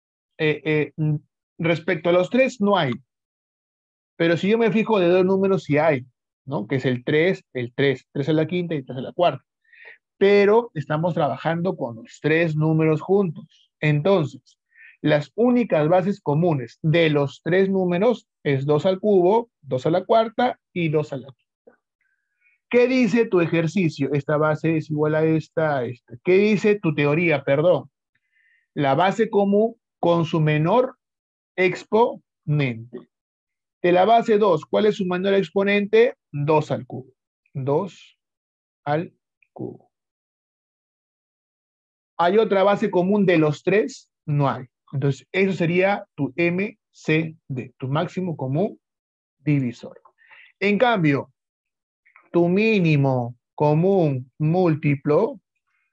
respecto a los tres, no hay. Pero si yo me fijo de dos números, sí hay, ¿no? Que es el 3 3 a la quinta y 3 a la cuarta. Pero estamos trabajando con los tres números juntos. Entonces, las únicas bases comunes de los tres números es 2 al cubo, 2 a la cuarta y 2 a la quinta. ¿Qué dice tu ejercicio? Esta base es igual a esta. ¿Qué dice tu teoría? Perdón. La base común con su menor exponente. De la base 2, ¿cuál es su menor exponente? 2 al cubo. 2 al cubo. ¿Hay otra base común de los tres? No hay. Entonces, eso sería tu MCD, tu máximo común divisor. En cambio, tu mínimo común múltiplo,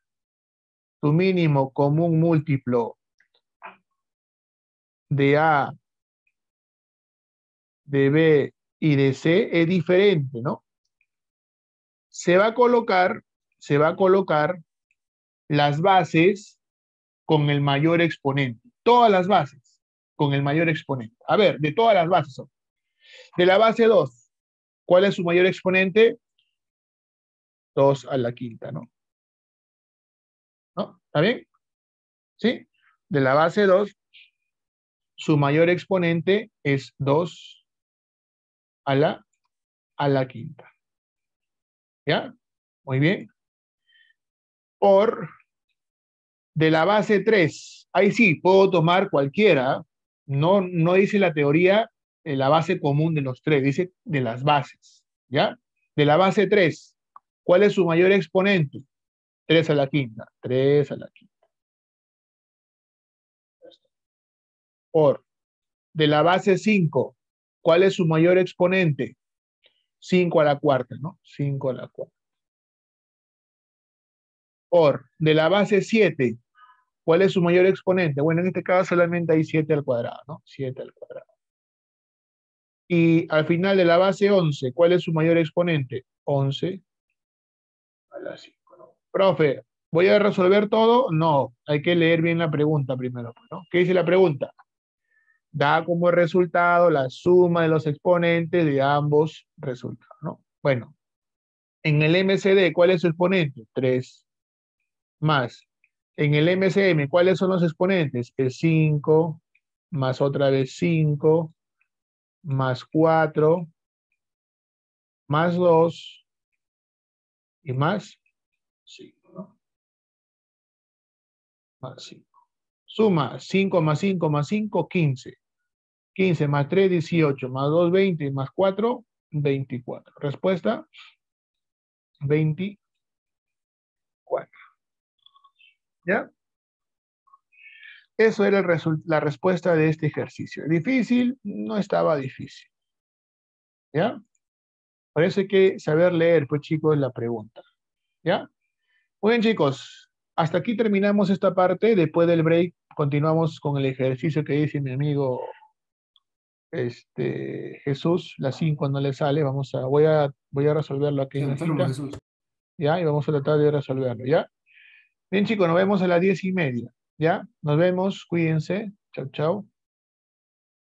de A, de B y de C es diferente, ¿no? Se va a colocar las bases con el mayor exponente. Todas las bases con el mayor exponente. A ver, de todas las bases. De la base 2, ¿cuál es su mayor exponente? 2 a la quinta, ¿no? ¿No? ¿Está bien? ¿Sí? De la base 2, su mayor exponente es 2 a la quinta. ¿Ya? Muy bien. Por de la base 3, ahí sí, puedo tomar cualquiera. No dice la teoría de la base común de los tres, dice de las bases. ¿Ya? De la base 3, ¿cuál es su mayor exponente? 3 a la quinta. 3 a la quinta. Por de la base 5, ¿cuál es su mayor exponente? 5 a la cuarta, ¿no? 5 a la cuarta. Por de la base 7, ¿cuál es su mayor exponente? Bueno, en este caso solamente hay 7 al cuadrado, ¿no? 7 al cuadrado. Y al final de la base 11, ¿cuál es su mayor exponente? 11 a la 5, ¿no? Profe, ¿voy a resolver todo? No, hay que leer bien la pregunta primero, ¿no? ¿Qué dice la pregunta? Da como resultado la suma de los exponentes de ambos resultados, ¿no? Bueno, en el MCD, ¿cuál es su exponente? 3 más. En el MCM, ¿cuáles son los exponentes? Es 5 más otra vez 5 más 4 más 2 y más 5, ¿no? Más 5. Suma 5 más 5 más 5, 15. 15 más 3, 18, más 2, 20, y más 4, 24. Respuesta, 24. ¿Ya? Eso era la respuesta de este ejercicio. ¿Difícil? No estaba difícil. ¿Ya? Parece que saber leer, pues chicos, la pregunta. ¿Ya? Muy bien, chicos. Hasta aquí terminamos esta parte. Después del break, continuamos con el ejercicio que dice mi amigo Jesús. La 5 no le sale. Voy a resolverlo aquí en la Enfermo, cita. Jesús. ¿Ya? Y vamos a tratar de resolverlo. ¿Ya? Bien, chicos, nos vemos a las 10:30. ¿Ya? Nos vemos. Cuídense. Chau, chau.